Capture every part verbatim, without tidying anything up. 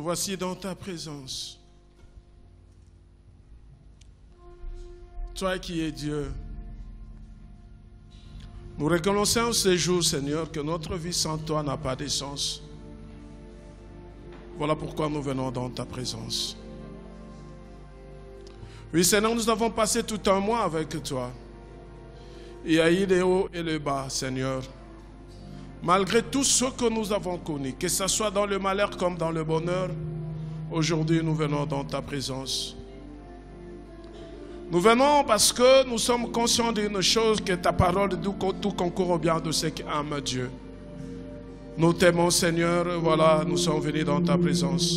Nous voici dans ta présence. Toi qui es Dieu. Nous reconnaissons ce jour, Seigneur, que notre vie sans toi n'a pas de sens. Voilà pourquoi nous venons dans ta présence. Oui, Seigneur, nous avons passé tout un mois avec toi. Il y a eu les hauts et les bas, Seigneur. Malgré tout ce que nous avons connu, que ce soit dans le malheur comme dans le bonheur, aujourd'hui nous venons dans ta présence. Nous venons parce que nous sommes conscients d'une chose, que ta parole dit que tout concourt au bien de ceux qui aiment Dieu. Nous t'aimons, Seigneur, voilà, nous sommes venus dans ta présence.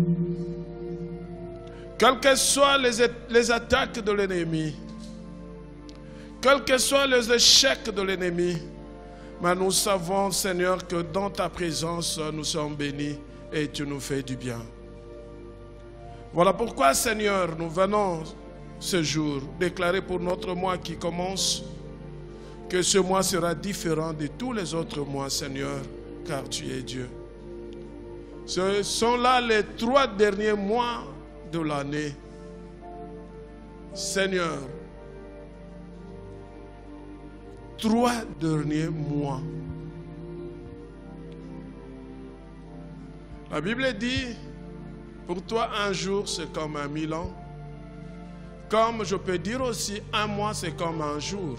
Quelles que soient les, les attaques de l'ennemi, quels que soient les échecs de l'ennemi, mais nous savons, Seigneur, que dans ta présence, nous sommes bénis et tu nous fais du bien. Voilà pourquoi, Seigneur, nous venons ce jour déclarer pour notre mois qui commence que ce mois sera différent de tous les autres mois, Seigneur, car tu es Dieu. Ce sont là les trois derniers mois de l'année. Seigneur, trois derniers mois. La Bible dit, pour toi un jour c'est comme un mille ans. Comme je peux dire aussi, un mois c'est comme un jour.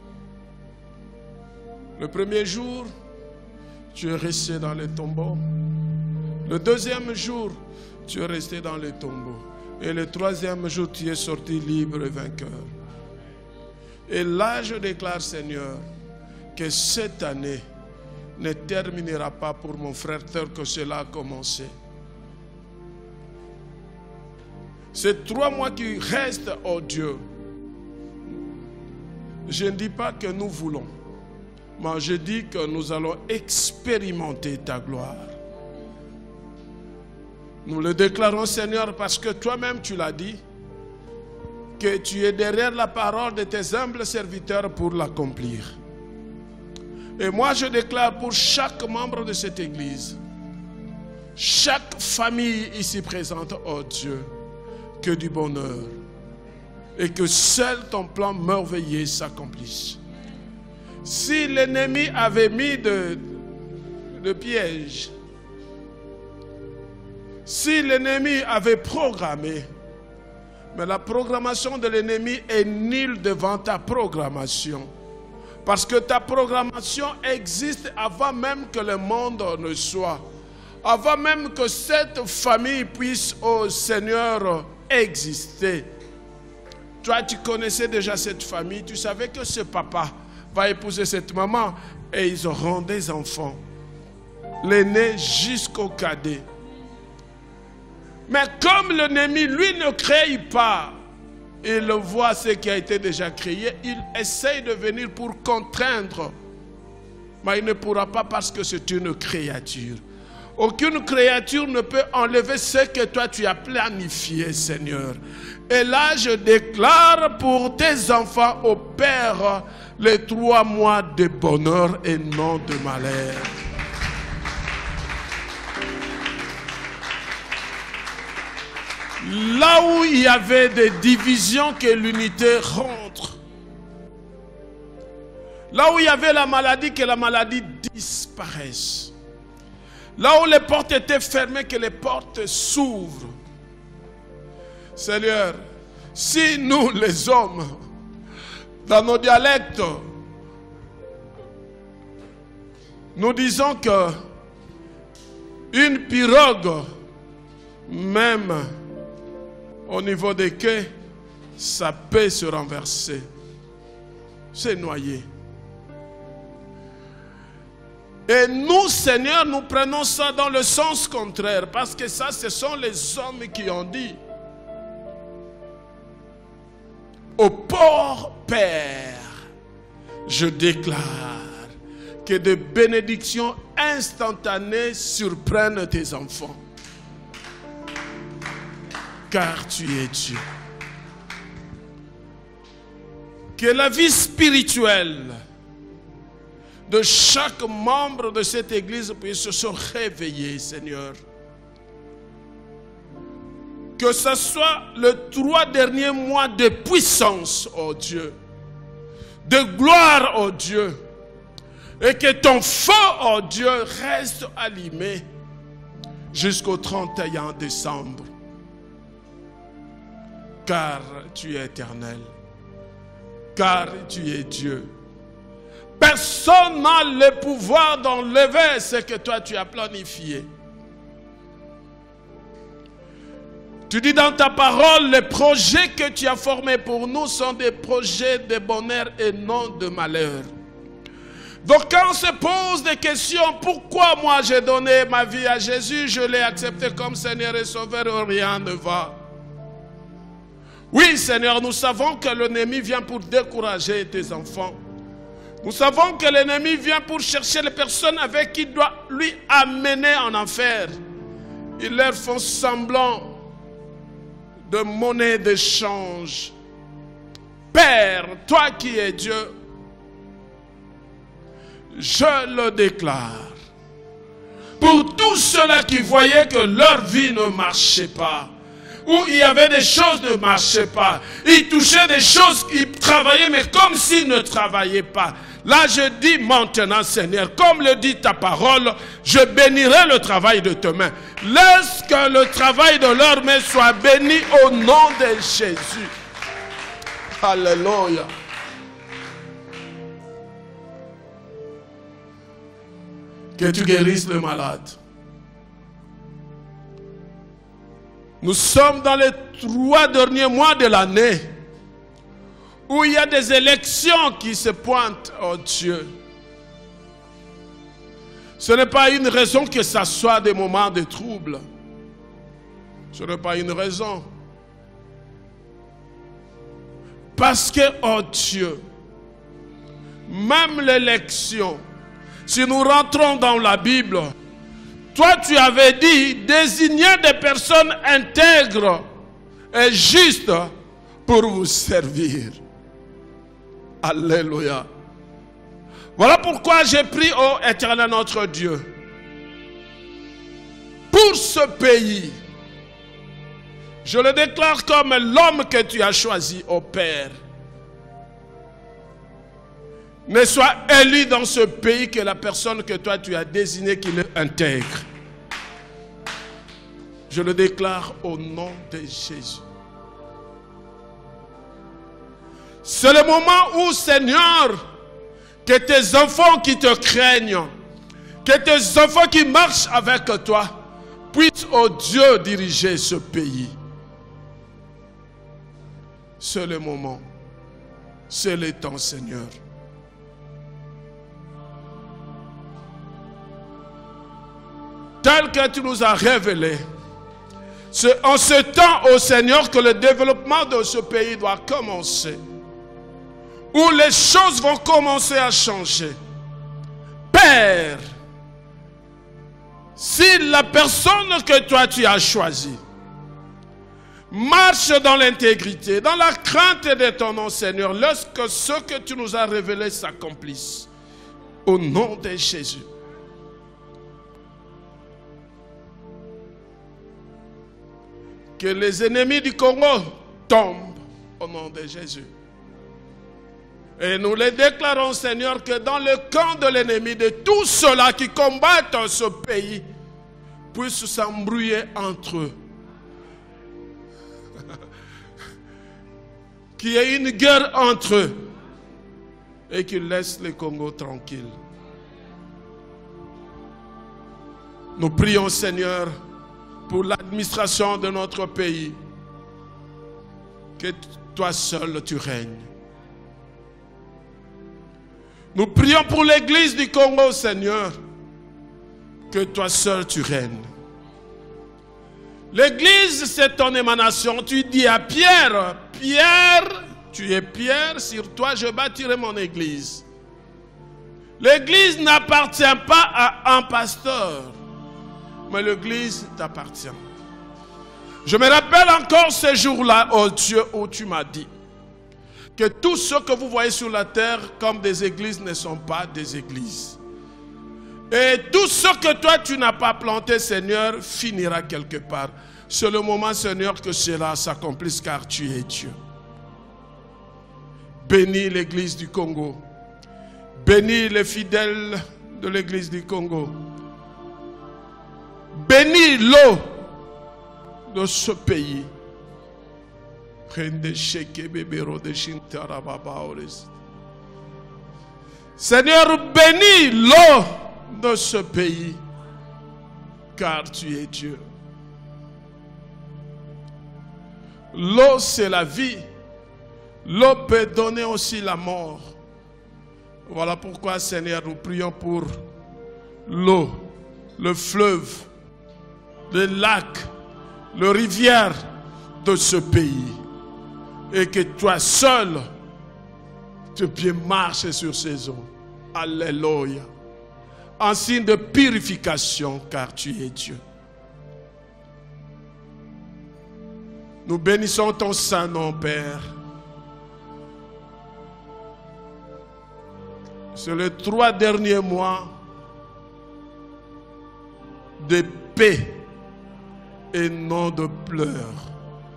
Le premier jour, tu es resté dans le tombeau. Le deuxième jour, tu es resté dans le tombeau. Et le troisième jour, tu es sorti libre et vainqueur. Et là, je déclare, Seigneur, que cette année ne terminera pas pour mon frère tel que cela a commencé. Ces trois mois qui restent, oh Dieu, je ne dis pas que nous voulons, mais je dis que nous allons expérimenter ta gloire. Nous le déclarons, Seigneur, parce que toi-même tu l'as dit, que tu es derrière la parole de tes humbles serviteurs pour l'accomplir. Et moi je déclare pour chaque membre de cette église, chaque famille ici présente, oh Dieu, que du bonheur et que seul ton plan merveilleux s'accomplisse. Si l'ennemi avait mis de, de pièges, si l'ennemi avait programmé, mais la programmation de l'ennemi est nulle devant ta programmation. Parce que ta programmation existe avant même que le monde ne soit. Avant même que cette famille puisse, oh Seigneur, exister. Toi, tu connaissais déjà cette famille. Tu savais que ce papa va épouser cette maman et ils auront des enfants. L'aîné jusqu'au cadet. Mais comme l'ennemi, lui, ne crée pas, il voit ce qui a été déjà créé, il essaye de venir pour contraindre. Mais il ne pourra pas parce que c'est une créature. Aucune créature ne peut enlever ce que toi tu as planifié, Seigneur. Et là, je déclare pour tes enfants au Père les trois mois de bonheur et non de malheur. Là où il y avait des divisions, que l'unité rentre. Là où il y avait la maladie, que la maladie disparaisse. Là où les portes étaient fermées, que les portes s'ouvrent. Seigneur, si nous les hommes, dans nos dialectes, nous disons que une pirogue, même au niveau des quais, ça peut se renverser, se noyer. Et nous, Seigneur, nous prenons ça dans le sens contraire, parce que ça, ce sont les hommes qui ont dit. Au pauvre Père, je déclare que des bénédictions instantanées surprennent tes enfants. Car tu es Dieu. Que la vie spirituelle de chaque membre de cette église puisse se réveiller, Seigneur. Que ce soit le trois derniers mois de puissance, oh Dieu, de gloire, oh Dieu, et que ton feu, oh Dieu, reste allumé jusqu'au trente et un décembre. Car tu es éternel, car tu es Dieu. Personne n'a le pouvoir d'enlever ce que toi tu as planifié. Tu dis dans ta parole, les projets que tu as formés pour nous sont des projets de bonheur et non de malheur. Donc quand on se pose des questions, pourquoi moi j'ai donné ma vie à Jésus, je l'ai accepté comme Seigneur et Sauveur, rien ne va. Oui Seigneur, nous savons que l'ennemi vient pour décourager tes enfants. Nous savons que l'ennemi vient pour chercher les personnes avec qui il doit lui amener en enfer. Ils leur font semblant de monnaie d'échange. Père, toi qui es Dieu, je le déclare. Pour tous ceux-là qui voyaient que leur vie ne marchait pas, où il y avait des choses qui ne marchaient pas, ils touchaient des choses, ils travaillaient, mais comme s'ils ne travaillaient pas. Là, je dis maintenant, Seigneur, comme le dit ta parole, je bénirai le travail de tes mains. Laisse que le travail de leurs mains soit béni au nom de Jésus. Alléluia. Que tu guérisses le malade. Nous sommes dans les trois derniers mois de l'année où il y a des élections qui se pointent, oh Dieu. Ce n'est pas une raison que ça soit des moments de trouble. Ce n'est pas une raison. Parce que, oh Dieu, même l'élection, si nous rentrons dans la Bible, toi tu avais dit désigner des personnes intègres et justes pour vous servir. Alléluia. Voilà pourquoi j'ai prié, ô Éternel notre Dieu, pour ce pays. Je le déclare comme l'homme que tu as choisi, ô Père. Ne soit élu dans ce pays que la personne que toi tu as désignée qu'il intègre. Je le déclare au nom de Jésus. C'est le moment où, Seigneur, que tes enfants qui te craignent, que tes enfants qui marchent avec toi, puissent, oh Dieu, diriger ce pays. C'est le moment. C'est le temps, Seigneur. Tel que tu nous as révélé, c'est en ce temps, ô Seigneur, que le développement de ce pays doit commencer. Où les choses vont commencer à changer. Père, si la personne que toi tu as choisie marche dans l'intégrité, dans la crainte de ton nom, Seigneur, lorsque ce que tu nous as révélé s'accomplisse, au nom de Jésus. Que les ennemis du Congo tombent au nom de Jésus. Et nous les déclarons, Seigneur, que dans le camp de l'ennemi, de tous ceux-là qui combattent ce pays, puissent s'embrouiller entre eux. Qu'il y ait une guerre entre eux et qu'ils laissent le Congo tranquille. Nous prions, Seigneur, pour l'administration de notre pays, que toi seul tu règnes. Nous prions pour l'église du Congo, Seigneur, que toi seul tu règnes. L'église, c'est ton émanation. Tu dis à Pierre, Pierre, tu es Pierre, sur toi je bâtirai mon église. L'église n'appartient pas à un pasteur, mais l'église t'appartient. Je me rappelle encore ce jour-là, oh Dieu, où tu m'as dit que tout ce que vous voyez sur la terre comme des églises ne sont pas des églises. Et tout ce que toi tu n'as pas planté, Seigneur, finira quelque part. C'est le moment, Seigneur, que cela s'accomplisse car tu es Dieu. Bénis l'église du Congo. Bénis les fidèles de l'église du Congo. Bénis l'eau de ce pays. Seigneur, bénis l'eau de ce pays, car tu es Dieu. L'eau, c'est la vie. L'eau peut donner aussi la mort. Voilà pourquoi, Seigneur, nous prions pour l'eau, le fleuve, le lac, le rivière de ce pays. Et que toi seul, tu puisses marcher sur ces eaux. Alléluia. En signe de purification, car tu es Dieu. Nous bénissons ton saint nom, Père. C'est les trois derniers mois de paix et non de pleurs,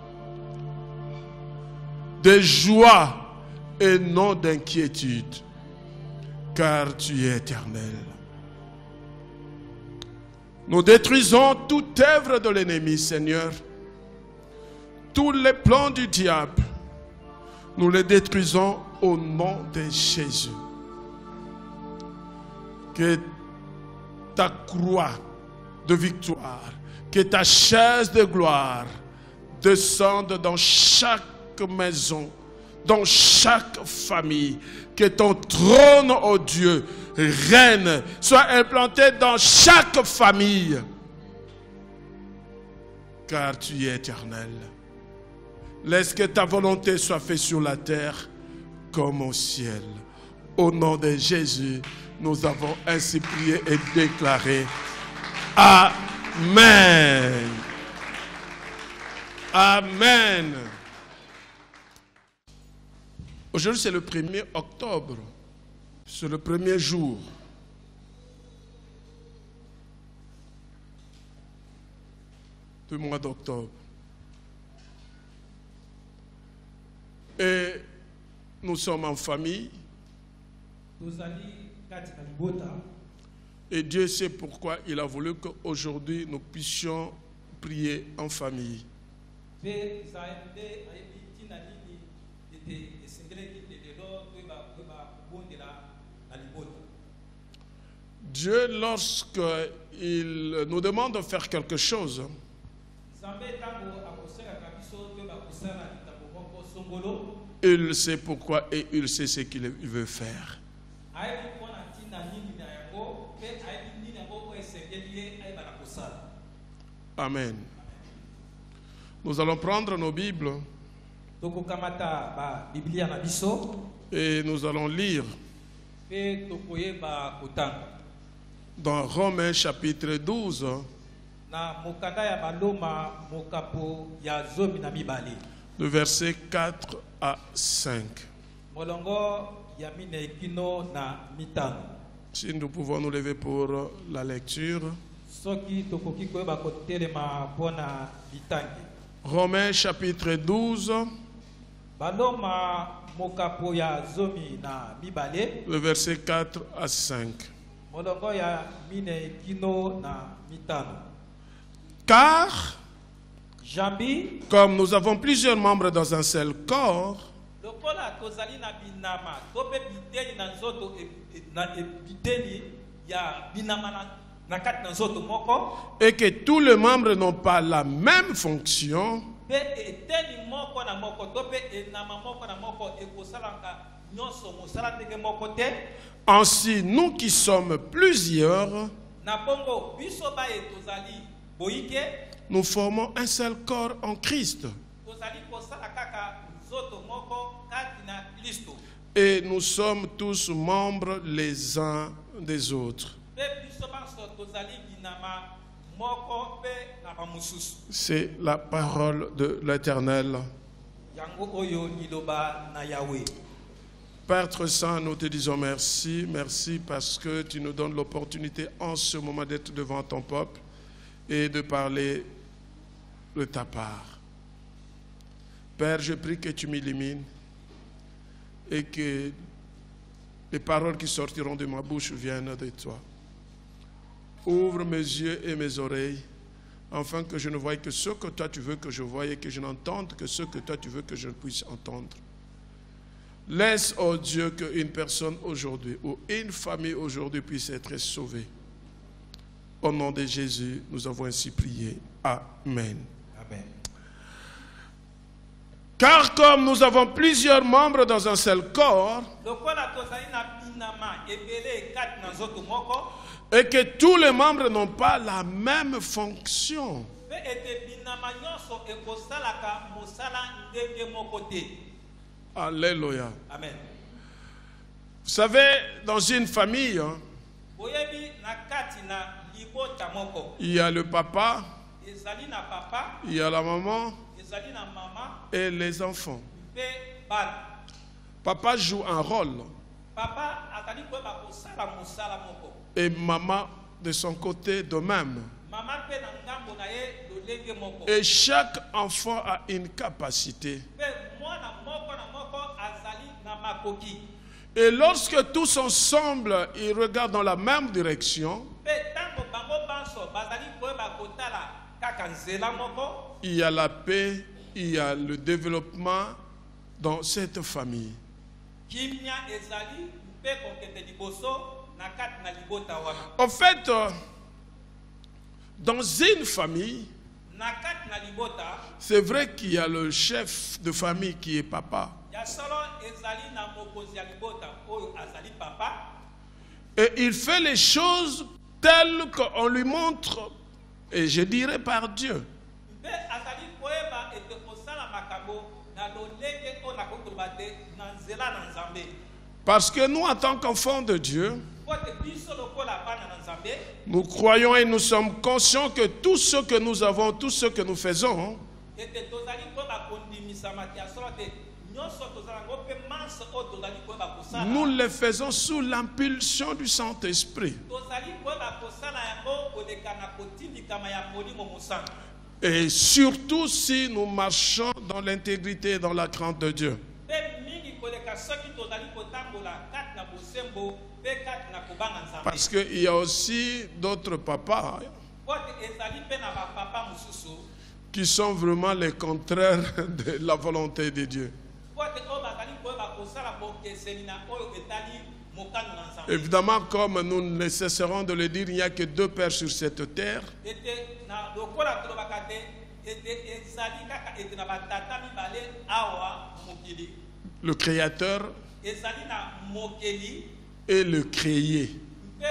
de joie et non d'inquiétude, car tu es éternel. Nous détruisons toute œuvre de l'ennemi, Seigneur. Tous les plans du diable, nous les détruisons au nom de Jésus. Que ta croix de victoire, que ta chaise de gloire descende dans chaque maison, dans chaque famille. Que ton trône, ô Dieu, règne, soit implanté dans chaque famille. Car tu es éternel. Laisse que ta volonté soit faite sur la terre comme au ciel. Au nom de Jésus, nous avons ainsi prié et déclaré. Amen. Amen. Aujourd'hui, c'est le premier octobre. C'est le premier jour. Du mois d'octobre. Et nous sommes en famille. Et Dieu sait pourquoi il a voulu qu'aujourd'hui nous puissions prier en famille. Dieu, lorsqu'il nous demande de faire quelque chose, il sait pourquoi et il sait ce qu'il veut faire. Amen. Nous allons prendre nos Bibles et nous allons lire dans Romains chapitre douze, de versets quatre à cinq. Si nous pouvons nous lever pour la lecture. Romains chapitre douze, le verset quatre à cinq. Car, comme nous avons plusieurs membres dans un seul corps, et que tous les membres n'ont pas la même fonction, ainsi nous qui sommes plusieurs, nous formons un seul corps en Christ. Et nous sommes tous membres les uns des autres. C'est la parole de l'Éternel. Père très saint, nous te disons merci. Merci parce que tu nous donnes l'opportunité en ce moment d'être devant ton peuple et de parler de ta part. Père, je prie que tu m'illumines et que les paroles qui sortiront de ma bouche viennent de toi. Ouvre mes yeux et mes oreilles, afin que je ne voie que ce que toi tu veux que je voie et que je n'entende que ce que toi tu veux que je puisse entendre. Laisse, oh Dieu, qu'une personne aujourd'hui ou une famille aujourd'hui puisse être sauvée. Au nom de Jésus, nous avons ainsi prié. Amen. Amen. Car comme nous avons plusieurs membres dans un seul corps, et que tous les membres n'ont pas la même fonction. Alléluia. Amen. Vous savez, dans une famille, hein, il y a le papa, il y a la maman et les enfants. Papa joue un rôle. Et maman de son côté de même. Et chaque enfant a une capacité. Et lorsque tous ensemble, ils regardent dans la même direction, il y a la paix, il y a le développement dans cette famille. En fait, dans une famille, c'est vrai qu'il y a le chef de famille qui est papa. Et il fait les choses telles qu'on lui montre, et je dirais par Dieu. Parce que nous, en tant qu'enfants de Dieu, nous croyons et nous sommes conscients que tout ce que nous avons, tout ce que nous faisons, nous le faisons sous l'impulsion du Saint-Esprit. Et surtout si nous marchons dans l'intégrité et dans la crainte de Dieu. Parce qu'il y a aussi d'autres papas qui sont vraiment les contraires de la volonté de Dieu. Évidemment, comme nous ne cesserons de le dire, il n'y a que deux pères sur cette terre. Le Créateur et le créé.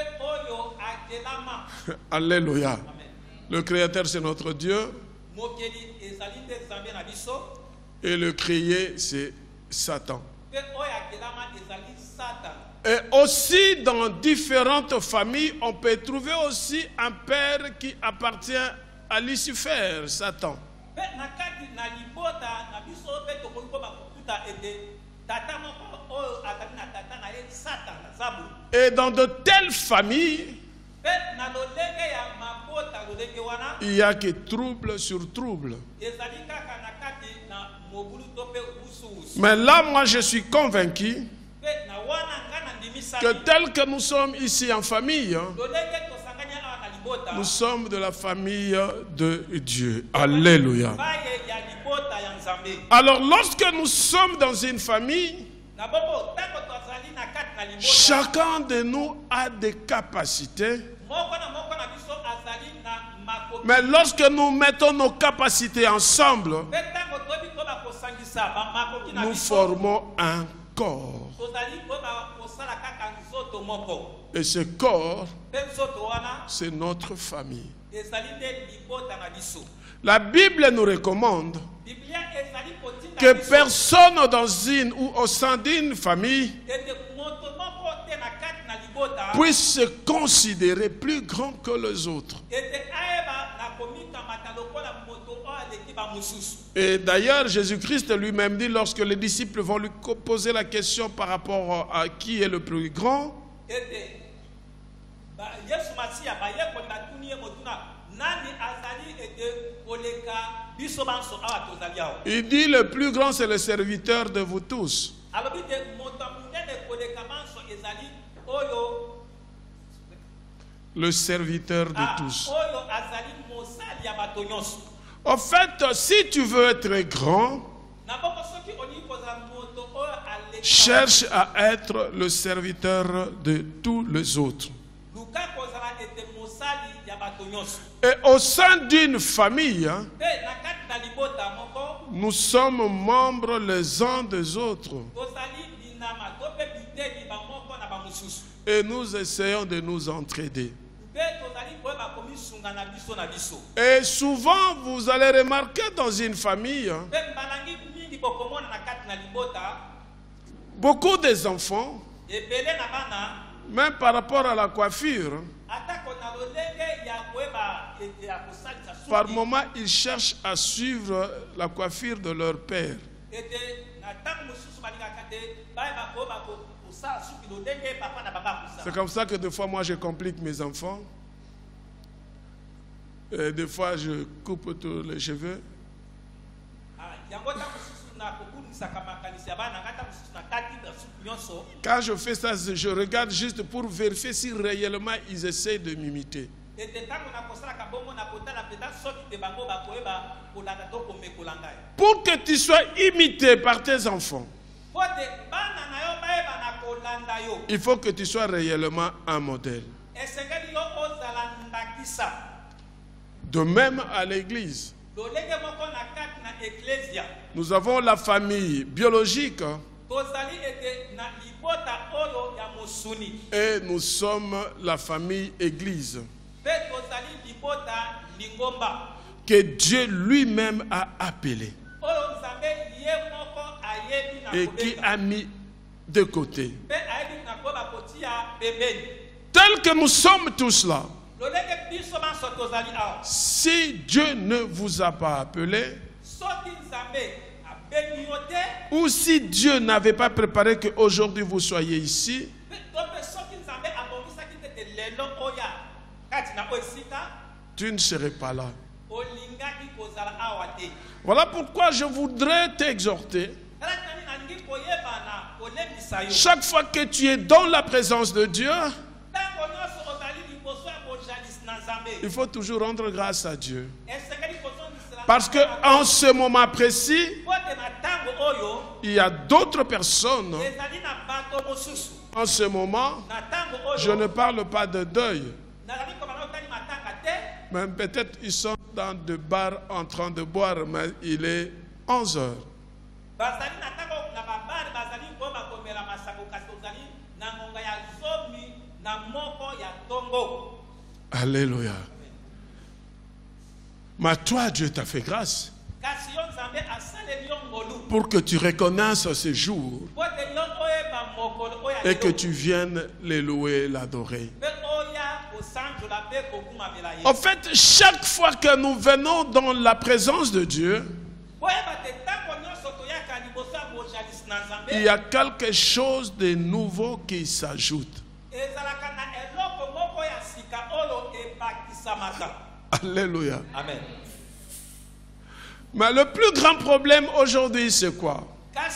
Alléluia. Le Créateur, c'est notre Dieu. Et le créé, c'est Satan. Et aussi dans différentes familles, on peut trouver aussi un père qui appartient à Lucifer, Satan. Et dans de telles familles, il n'y a que trouble sur trouble. Mais là, moi, je suis convaincu que tel que nous sommes ici en famille, nous sommes de la famille de Dieu. Alléluia. Alors, lorsque nous sommes dans une famille, chacun de nous a des capacités. Mais lorsque nous mettons nos capacités ensemble, nous formons un corps. Et ce corps, c'est notre famille. La Bible nous recommande que personne dans une ou au sein d'une famille puisse se considérer plus grand que les autres. Et d'ailleurs, Jésus-Christ lui-même dit, lorsque les disciples vont lui poser la question par rapport à qui est le plus grand, il dit le plus grand c'est le serviteur de vous tous. Le serviteur de tous. En fait, si tu veux être grand, cherche à être le serviteur de tous les autres. Et au sein d'une famille, nous sommes membres les uns des autres. Et nous essayons de nous entraider. Et souvent, vous allez remarquer dans une famille, beaucoup des enfants, même par rapport à la coiffure, par moment, ils cherchent à suivre la coiffure de leur père. C'est comme ça que des fois, moi, je complique mes enfants. Et des fois, je coupe tous les cheveux. Quand je fais ça, je regarde juste pour vérifier si réellement ils essayent de m'imiter. Pour que tu sois imité par tes enfants, il faut que tu sois réellement un modèle. De même à l'église. Nous avons la famille biologique et nous sommes la famille église que Dieu lui-même a appelée et qui a mis de côté. Tel que nous sommes tous là, si Dieu ne vous a pas appelé, ou si Dieu n'avait pas préparé qu'aujourd'hui vous soyez ici, tu ne serais pas là. Voilà pourquoi je voudrais t'exhorter. Chaque fois que tu es dans la présence de Dieu, il faut toujours rendre grâce à Dieu. Parce qu'en ce moment précis, il y a d'autres personnes. En ce moment, je ne parle pas de deuil. Mais peut-être ils sont dans des bars en train de boire, mais il est onze heures. Alléluia. Mais toi, Dieu t'a fait grâce pour que tu reconnaisses ce jour et que tu viennes les louer, l'adorer. En fait, chaque fois que nous venons dans la présence de Dieu, il y a quelque chose de nouveau qui s'ajoute. Alléluia. Amen. Mais le plus grand problème aujourd'hui, c'est quoi?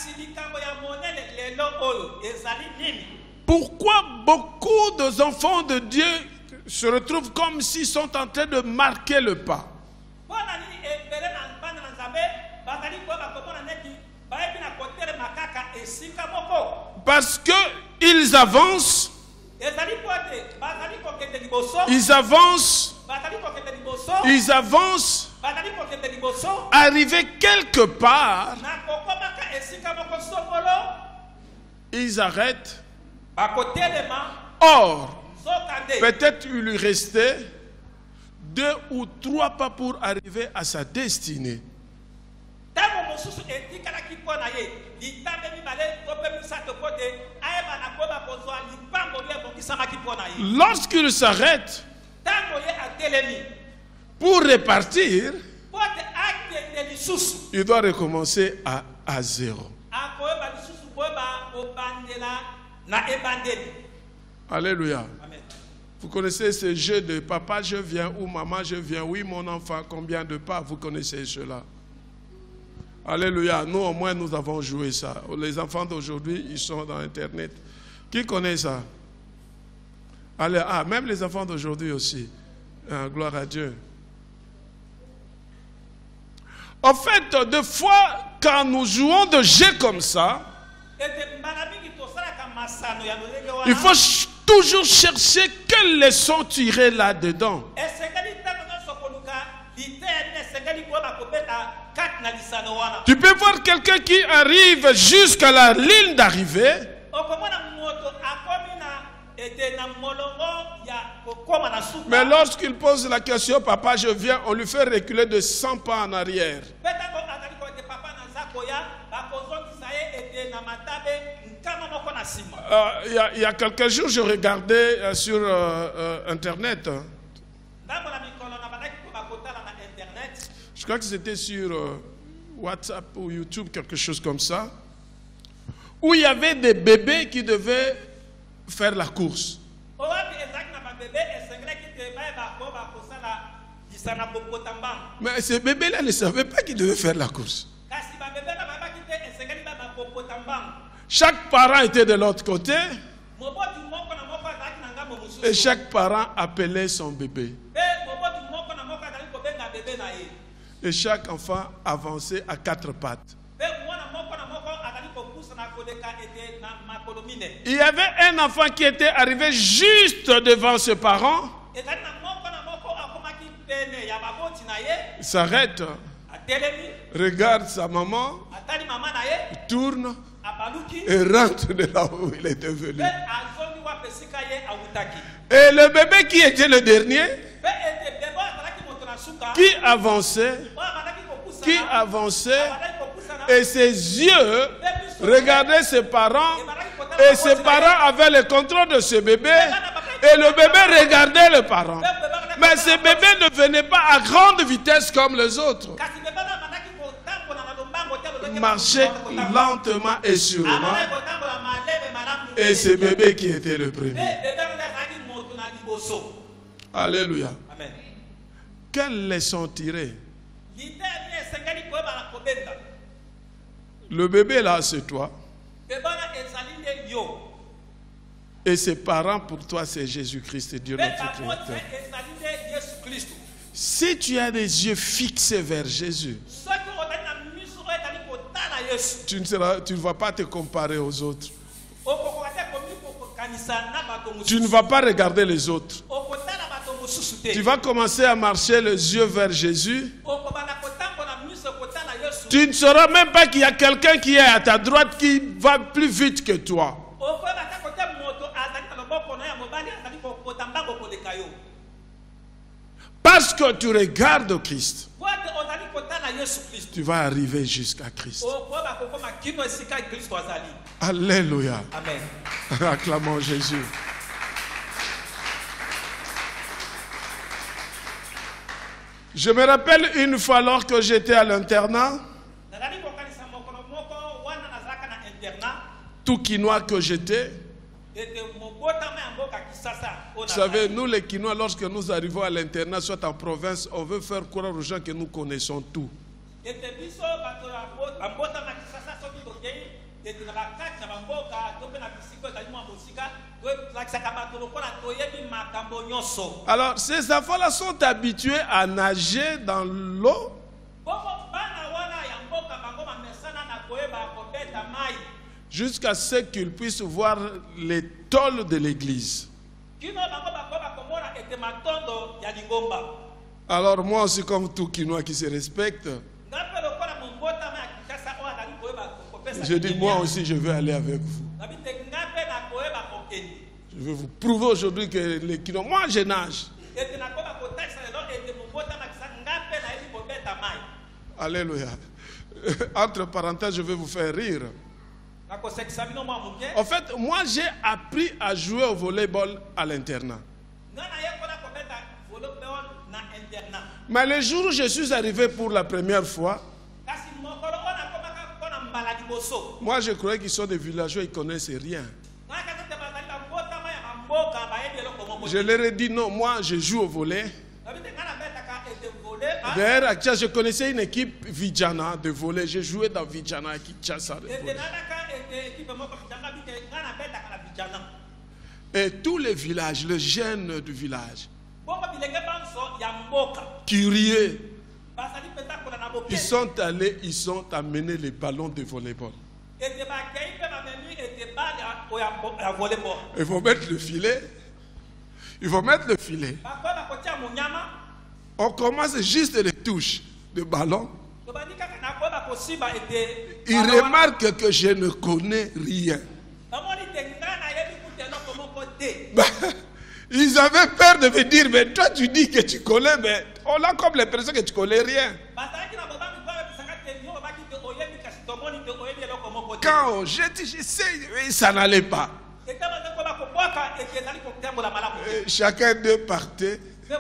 Pourquoi beaucoup d'enfants de Dieu se retrouvent comme s'ils sont en train de marquer le pas? Parce qu'ils avancent, ils avancent, ils avancent, arrivés quelque part, ils arrêtent. Or, peut-être il lui restait deux ou trois pas pour arriver à sa destinée. Lorsqu'il s'arrête, Pour repartir, il doit recommencer à, à zéro. Alléluia. Amen. Vous connaissez ce jeu de papa je viens ou maman je viens. Oui mon enfant, combien de pas? Vous connaissez cela. Alléluia. Nous au moins nous avons joué ça. Les enfants d'aujourd'hui ils sont dans internet. Qui connaît ça? Allez, ah, même les enfants d'aujourd'hui aussi. Ah, gloire à Dieu. En fait, des fois, quand nous jouons de jeux comme ça, il faut ch- toujours chercher quelle leçon tirer là-dedans. Tu peux voir quelqu'un qui arrive jusqu'à la ligne d'arrivée. Mais lorsqu'il pose la question, papa, je viens, on lui fait reculer de cent pas en arrière. Euh, il, y a, il y a quelques jours, je regardais euh, sur euh, euh, Internet. Je crois que c'était sur euh, WhatsApp ou YouTube, quelque chose comme ça, où il y avait des bébés qui devaient faire la course. Mais ces bébés-là ne savaient pas qu'ils devaient faire la course. Chaque parent était de l'autre côté et chaque parent appelait son bébé. Et chaque enfant avançait à quatre pattes. Il y avait un enfant qui était arrivé juste devant ses parents. Il s'arrête, regarde sa maman, tourne et rentre de là où il était venu. Et le bébé qui était le dernier, qui avançait, qui avançait, et ses yeux regardaient ses parents, et ses parents avaient le contrôle de ce bébé, et le bébé regardait le parent. Mais ce bébé ne venait pas à grande vitesse comme les autres. Il marchait lentement et sûrement. Et ce bébé qui était le premier. Alléluia. Amen. Quelle leçon tirer? Le bébé là, c'est toi. Et ses parents, pour toi, c'est Jésus-Christ et Dieu notre Créateur. Si tu as des yeux fixés vers Jésus, tu ne, seras, tu ne vas pas te comparer aux autres. Tu ne vas pas regarder les autres. Tu vas commencer à marcher les yeux vers Jésus. Tu ne sauras même pas qu'il y a quelqu'un qui est à ta droite qui va plus vite que toi. Parce que tu regardes Christ, tu vas arriver jusqu'à Christ. Alléluia. Amen. Acclamons Jésus. Je me rappelle une fois alors que j'étais à l'internat, tout quinois que j'étais. Vous savez, nous les Quinois, lorsque nous arrivons à l'internat, soit en province, on veut faire croire aux gens que nous connaissons tout. Alors, ces enfants-là sont habitués à nager dans l'eau. Jusqu'à ce qu'ils puissent voir les tôles de l'église. Alors moi aussi, comme tout Quinois qui se respecte, je dis moi aussi je veux aller avec vous. Je vais vous prouver aujourd'hui que les Quinois, moi je nage. Alléluia. Entre parenthèses, je vais vous faire rire. En fait, moi j'ai appris à jouer au volleyball à l'internat. Mais le jour où je suis arrivé pour la première fois, moi je croyais qu'ils sont des villageois, ils ne connaissent rien. Je leur ai dit non, moi je joue au volley. D'ailleurs, à Kinshasa, je connaissais une équipe Vijana de volley. Je jouais dans Vijana à Kinshasa. Et tous les villages, les jeunes du village, curieux, ils sont allés, ils ont amené les ballons de volleyball. Il faut mettre le filet. Il faut mettre le filet. On commence juste les touches de ballon. Il remarque que je ne connais rien. Bah, ils avaient peur de me dire, mais toi tu dis que tu connais, mais on a comme l'impression que tu connais rien. Quand j'ai dit, je sais, ça n'allait pas. Et chacun d'eux partait.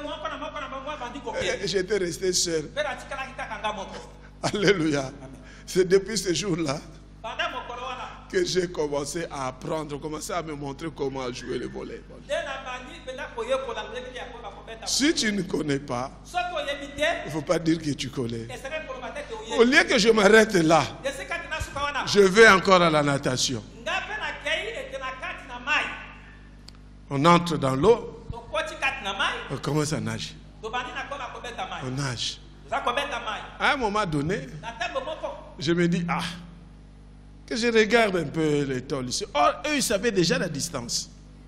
J'étais resté seul. Alléluia. C'est depuis ce jour-là que j'ai commencé à apprendre, commencé à me montrer comment jouer le volleyball. Si tu ne connais pas, il ne faut pas dire que tu connais. Au lieu que je m'arrête là, je vais encore à la natation. On entre dans l'eau, on commence à nager. On nage. À un moment donné, je me dis, ah, que je regarde un peu les tôles ici. Or, eux, ils savaient déjà la distance.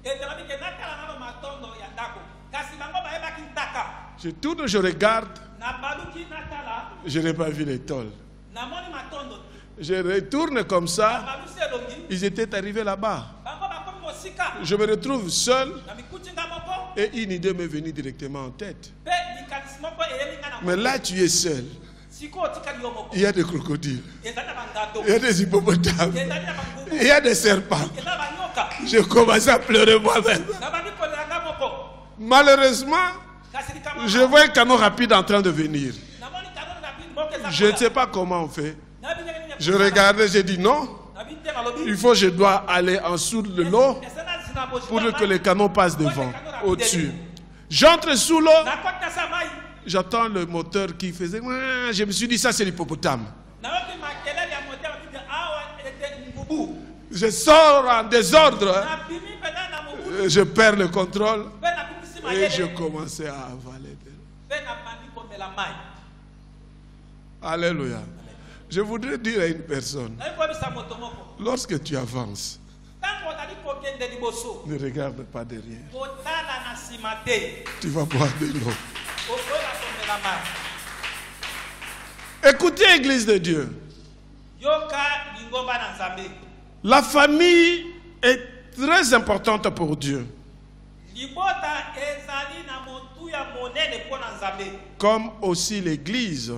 Je tourne, je regarde. Je n'ai pas vu les tôles. Je retourne comme ça. Ils étaient arrivés là-bas. Je me retrouve seul. Et une idée m'est venue directement en tête. Mais là, tu es seul. Il y a des crocodiles. Il y a des hippopotames. Il y a des serpents. Je commence à pleurer moi-même. Malheureusement, je vois un canot rapide en train de venir. Je ne sais pas comment on fait. Je regardais, j'ai dit non. Il faut, je dois aller en dessous de l'eau pour que le canot passe devant, au-dessus. J'entre sous l'eau. J'entends le moteur qui faisait. Je me suis dit, ça c'est l'hippopotame. Je sors en désordre. Je perds le contrôle. Et je commençais à avaler de l'eau. Alléluia. Je voudrais dire à une personne, lorsque tu avances, ne regarde pas derrière. Tu vas boire de l'eau. Écoutez, Église de Dieu. La famille est très importante pour Dieu. Comme aussi l'Église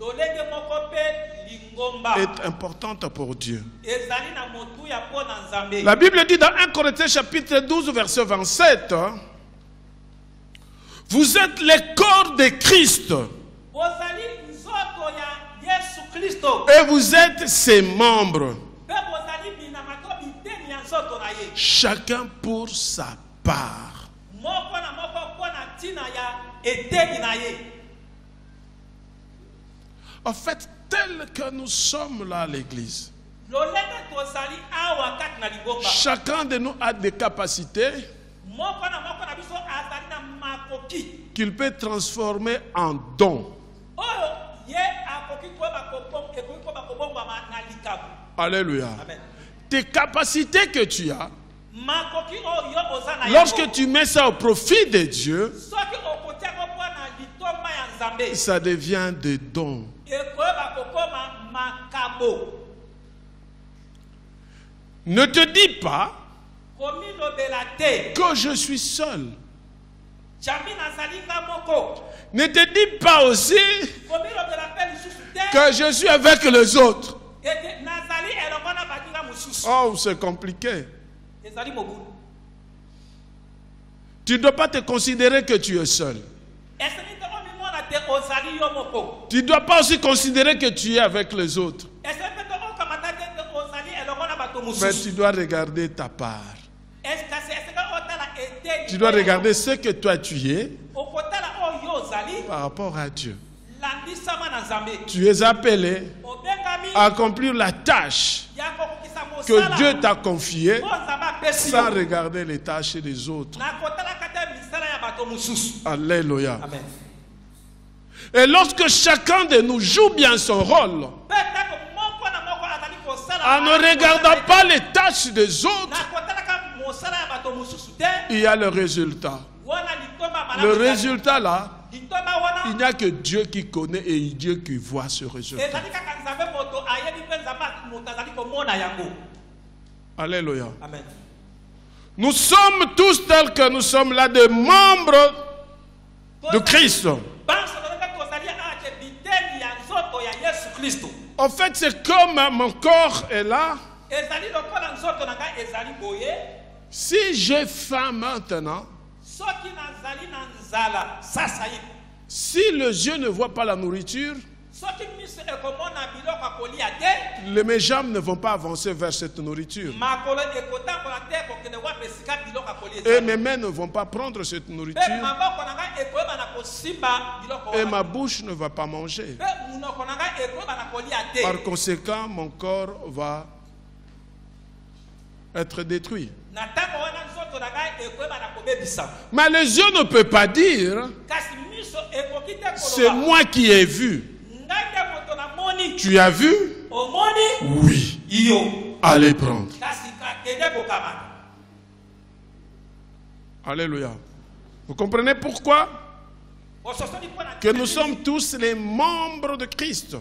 est importante pour Dieu. La Bible dit dans premier Corinthiens chapitre douze verset vingt-sept, vous êtes les corps de Christ et vous êtes ses membres, chacun pour sa part. En fait, tel que nous sommes là à l'église, chacun de nous a des capacités qu'il peut transformer en dons. Alléluia. Amen. Tes capacités que tu as, lorsque tu mets ça au profit de Dieu, ça devient des dons. Ne te dis pas que je suis seul. Ne te dis pas aussi que je suis avec les autres. Oh, c'est compliqué. Tu ne dois pas te considérer que tu es seul. Tu ne dois pas aussi considérer que tu es avec les autres. Mais tu dois regarder ta part. Tu dois regarder ce que toi tu es par rapport à Dieu. Tu es appelé à accomplir la tâche que Dieu t'a confiée sans regarder les tâches des autres. Alléluia. Amen. Et lorsque chacun de nous joue bien son rôle, en ne regardant pas les tâches des autres, il y a le résultat. Le résultat là, il n'y a que Dieu qui connaît et Dieu qui voit ce résultat. Alléluia. Amen. Nous sommes tous tels que nous sommes là des membres de Christ. En fait, c'est comme mon corps est là. Si j'ai faim maintenant, si les yeux ne voient pas la nourriture, les, mes jambes ne vont pas avancer vers cette nourriture. Et mes mains ne vont pas prendre cette nourriture. Et ma bouche ne va pas manger. Par conséquent, mon corps va être détruit. Mais les yeux ne peuvent pas dire c'est moi qui ai vu. Tu as vu? Oui. Allez prendre. Alléluia. Vous comprenez pourquoi? Que nous sommes tous les membres de Christ.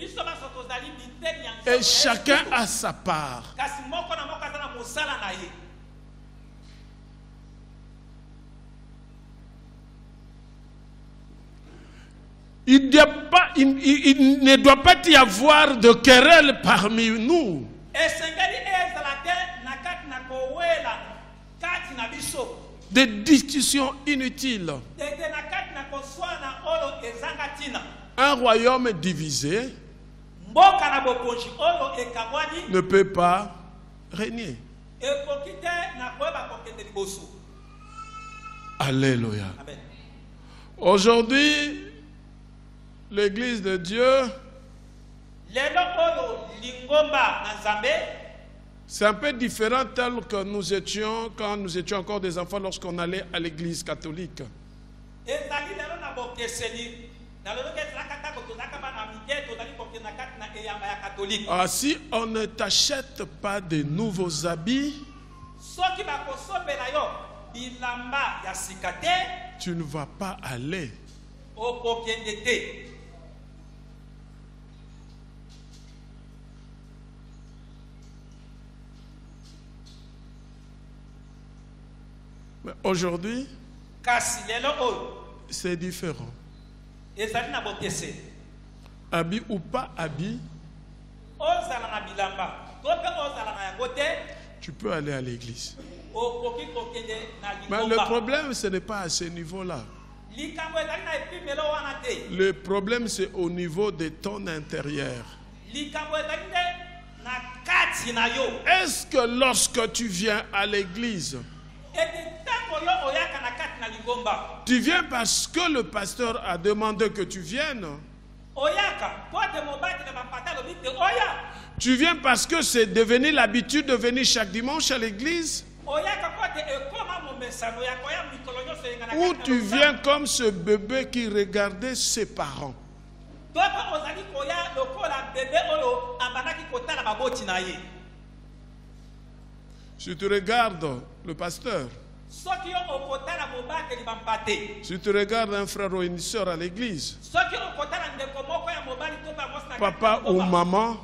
Et chacun a sa part. Il, y a pas, il, il, il ne doit pas y avoir de querelle parmi nous. Des discussions inutiles. Un royaume divisé ne peut pas régner. Alléluia. Aujourd'hui, l'Église de Dieu, c'est un peu différent tel que nous étions quand nous étions encore des enfants lorsqu'on allait à l'Église catholique. Ah, si on ne t'achète pas de nouveaux habits, tu ne vas pas aller. Mais aujourd'hui, c'est différent. Habit ou pas habit, tu peux aller à l'église. Mais le problème, ce n'est pas à ce niveau-là. Le problème, c'est au niveau de ton intérieur. Est-ce que lorsque tu viens à l'église, tu viens parce que le pasteur a demandé que tu viennes? Tu viens parce que c'est devenu l'habitude de venir chaque dimanche à l'église? Ou tu viens comme ce bébé qui regardait ses parents? Si tu regardes le pasteur, si tu regardes un frère ou une soeur à l'église, papa ou maman,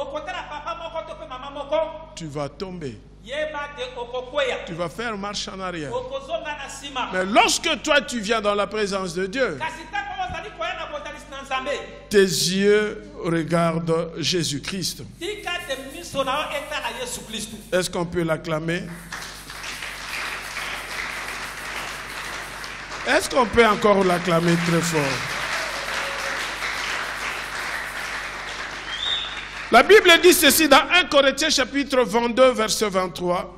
tu vas tomber. Tu vas faire marche en arrière. Mais lorsque toi tu viens dans la présence de Dieu, tes yeux regardent Jésus-Christ. Est-ce qu'on peut l'acclamer? Est-ce qu'on peut encore l'acclamer très fort? La Bible dit ceci dans un Corinthiens chapitre vingt-deux, verset vingt-trois.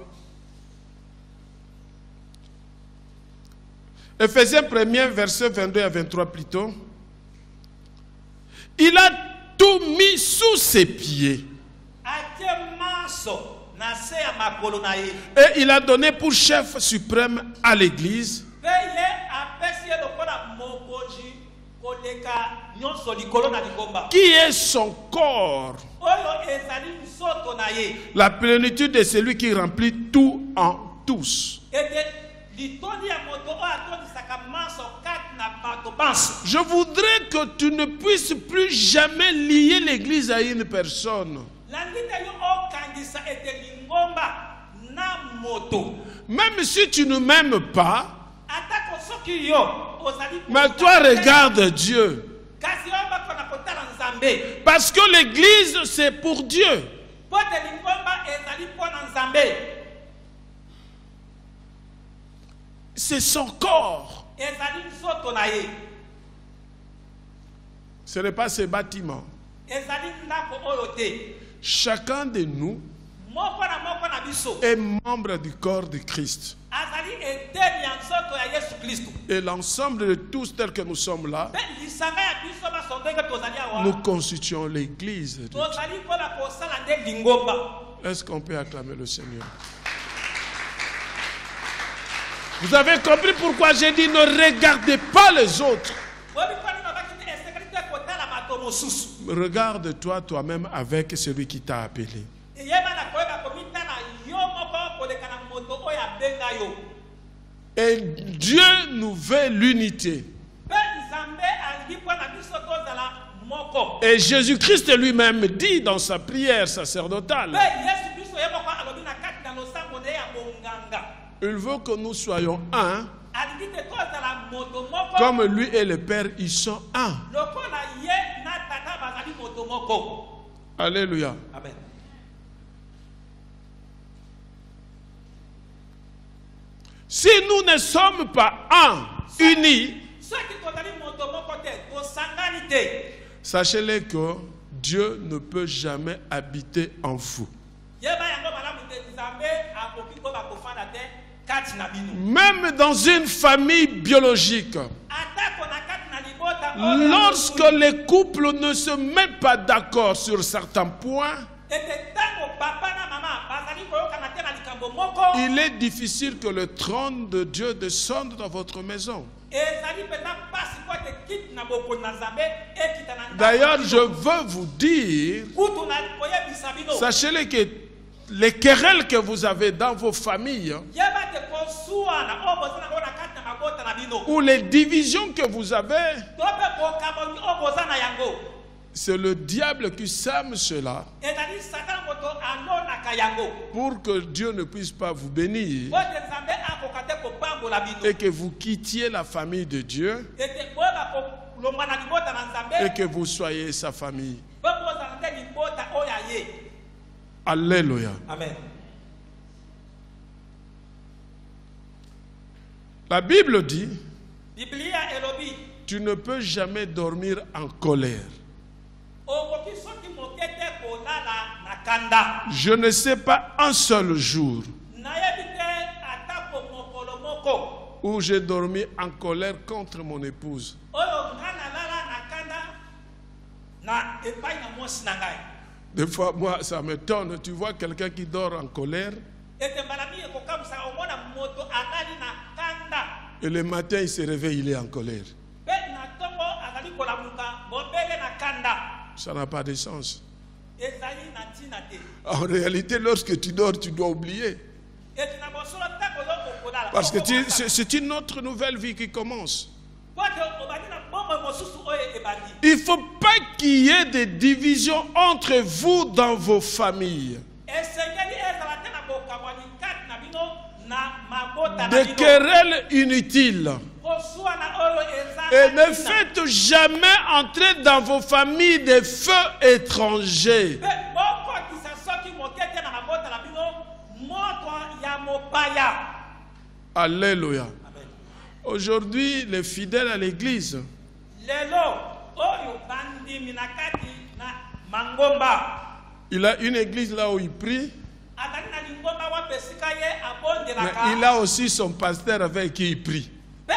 Éphésiens un, verset vingt-deux à vingt-trois plutôt. Il a tout mis sous ses pieds. Et il a donné pour chef suprême à l'Église, qui est son corps, la plénitude de celui qui remplit tout en tous. Je voudrais que tu ne puisses plus jamais lier l'Église à une personne. Même si tu ne m'aimes pas, mais toi regarde Dieu. Parce que l'Église c'est pour Dieu. C'est son corps. Ce n'est pas ses bâtiments. Chacun de nous est membre du corps de Christ. Et l'ensemble de tous tels que nous sommes là, nous constituons l'Église de Dieu. Est-ce qu'on peut acclamer le Seigneur? Vous avez compris pourquoi j'ai dit ne regardez pas les autres. Regarde-toi toi-même avec celui qui t'a appelé. Et Dieu nous veut l'unité. Et Jésus-Christ lui-même dit dans sa prière sacerdotale, il veut que nous soyons un, comme lui et le Père, ils sont un. Alléluia. Amen. Si nous ne sommes pas un, unis, sachez-le que Dieu ne peut jamais habiter en vous. Même dans une famille biologique, lorsque les couples ne se mettent pas d'accord sur certains points, il est difficile que le trône de Dieu descende dans votre maison. D'ailleurs, je veux vous dire, sachez-le que les querelles que vous avez dans vos familles, ou les divisions que vous avez, c'est le diable qui sème cela pour que Dieu ne puisse pas vous bénir et que vous quittiez la famille de Dieu et que vous soyez sa famille. Alléluia. Amen. La Bible dit, tu ne peux jamais dormir en colère. Je ne sais pas un seul jour où j'ai dormi en colère contre mon épouse. Des fois, moi, ça m'étonne. Tu vois quelqu'un qui dort en colère et le matin, il se réveille, il est en colère. Ça n'a pas de sens. En réalité, lorsque tu dors, tu dois oublier. Parce que c'est une autre nouvelle vie qui commence. Il ne faut pas qu'il y ait des divisions entre vous dans vos familles. Des querelles inutiles. Et ne faites jamais entrer dans vos familles des feux étrangers. Alléluia. Aujourd'hui, les fidèles à l'église, Il a une église là où il prie. Mais il a aussi son pasteur avec qui il prie.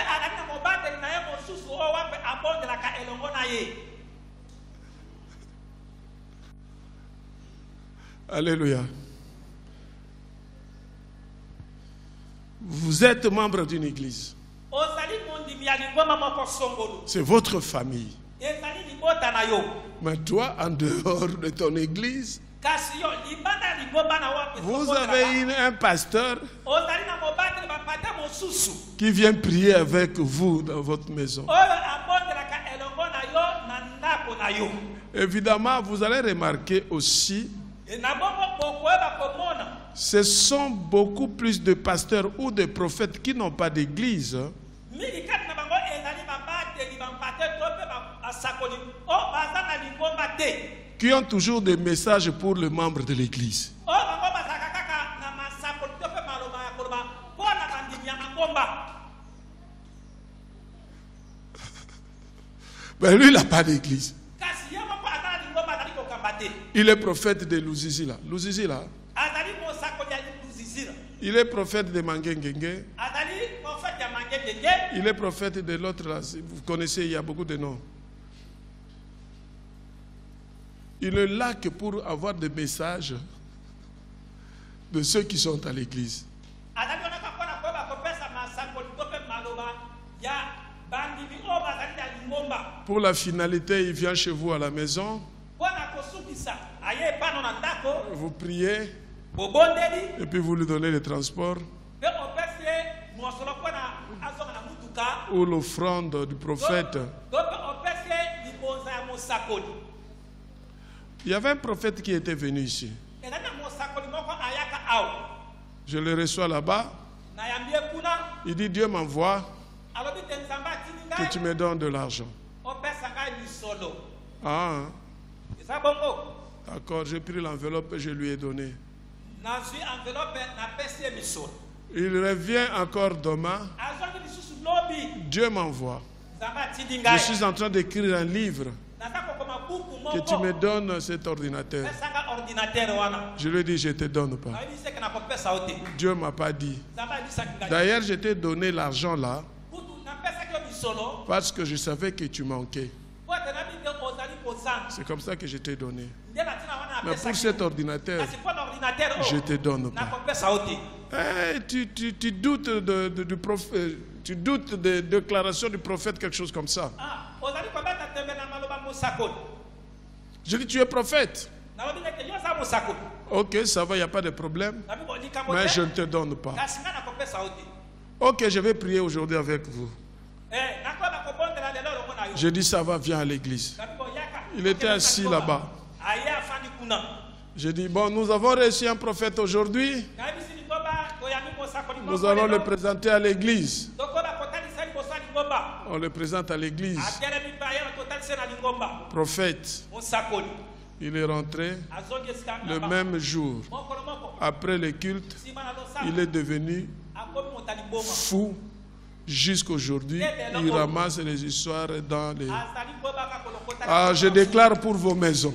Alléluia. Vous êtes membre d'une église. C'est votre famille. Mais toi, en dehors de ton église, vous avez une, un pasteur qui vient prier avec vous dans votre maison. Évidemment, vous allez remarquer aussi, ce sont beaucoup plus de pasteurs ou de prophètes qui n'ont pas d'église qui ont toujours des messages pour les membres de l'église. Ben lui, il n'a pas d'église. Il est prophète de Luzizi là. Luzizi là. Il est prophète de Mangengenge. Il est prophète de l'autre là. Vous connaissez, il y a beaucoup de noms. Il est là que pour avoir des messages de ceux qui sont à l'église. Pour la finalité, il vient chez vous à la maison. Vous priez. Et puis vous lui donnez le transport. Ou l'offrande du prophète. Il y avait un prophète qui était venu ici. Je le reçois là-bas. Il dit, Dieu m'envoie que tu me donnes de l'argent. Ah, d'accord, j'ai pris l'enveloppe et je lui ai donné. Il revient encore demain. Dieu m'envoie. Je suis en train d'écrire un livre. Que tu me donnes cet ordinateur. Je lui ai dit, je ne te donne pas. Dieu ne m'a pas dit. D'ailleurs, je t'ai donné l'argent là parce que je savais que tu manquais. C'est comme ça que je t'ai donné. Mais pour cet ordinateur, je ne te donne pas. Hey, tu, tu, tu doutes de, de, du prophète, tu doutes des déclarations du prophète, quelque chose comme ça. Je dis, tu es prophète. Ok, ça va, il n'y a pas de problème. Mais je ne te donne pas. Ok, je vais prier aujourd'hui avec vous. Je dis, ça va, viens à l'église. Il était assis là-bas. Je dis, bon, nous avons reçu un prophète aujourd'hui. Nous allons le présenter à l'église. On le présente à l'église. Prophète. Il est rentré le même jour. Après le culte, il est devenu fou. Jusqu'aujourd'hui, il ramasse les histoires dans les... Ah, je déclare pour vos maisons.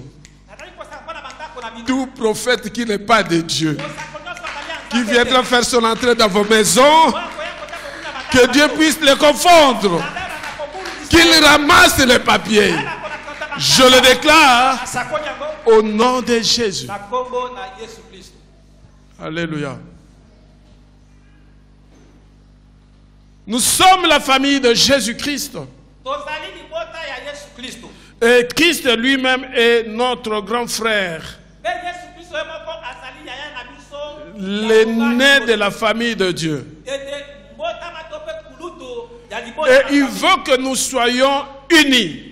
Tout prophète qui n'est pas de Dieu, qui viendra faire son entrée dans vos maisons, que Dieu puisse les confondre, qu'il ramasse les papiers. Je le déclare au nom de Jésus. Alléluia. Nous sommes la famille de Jésus-Christ. Et Christ lui-même est notre grand frère. L'aîné de la famille de Dieu. Et il veut que nous soyons unis.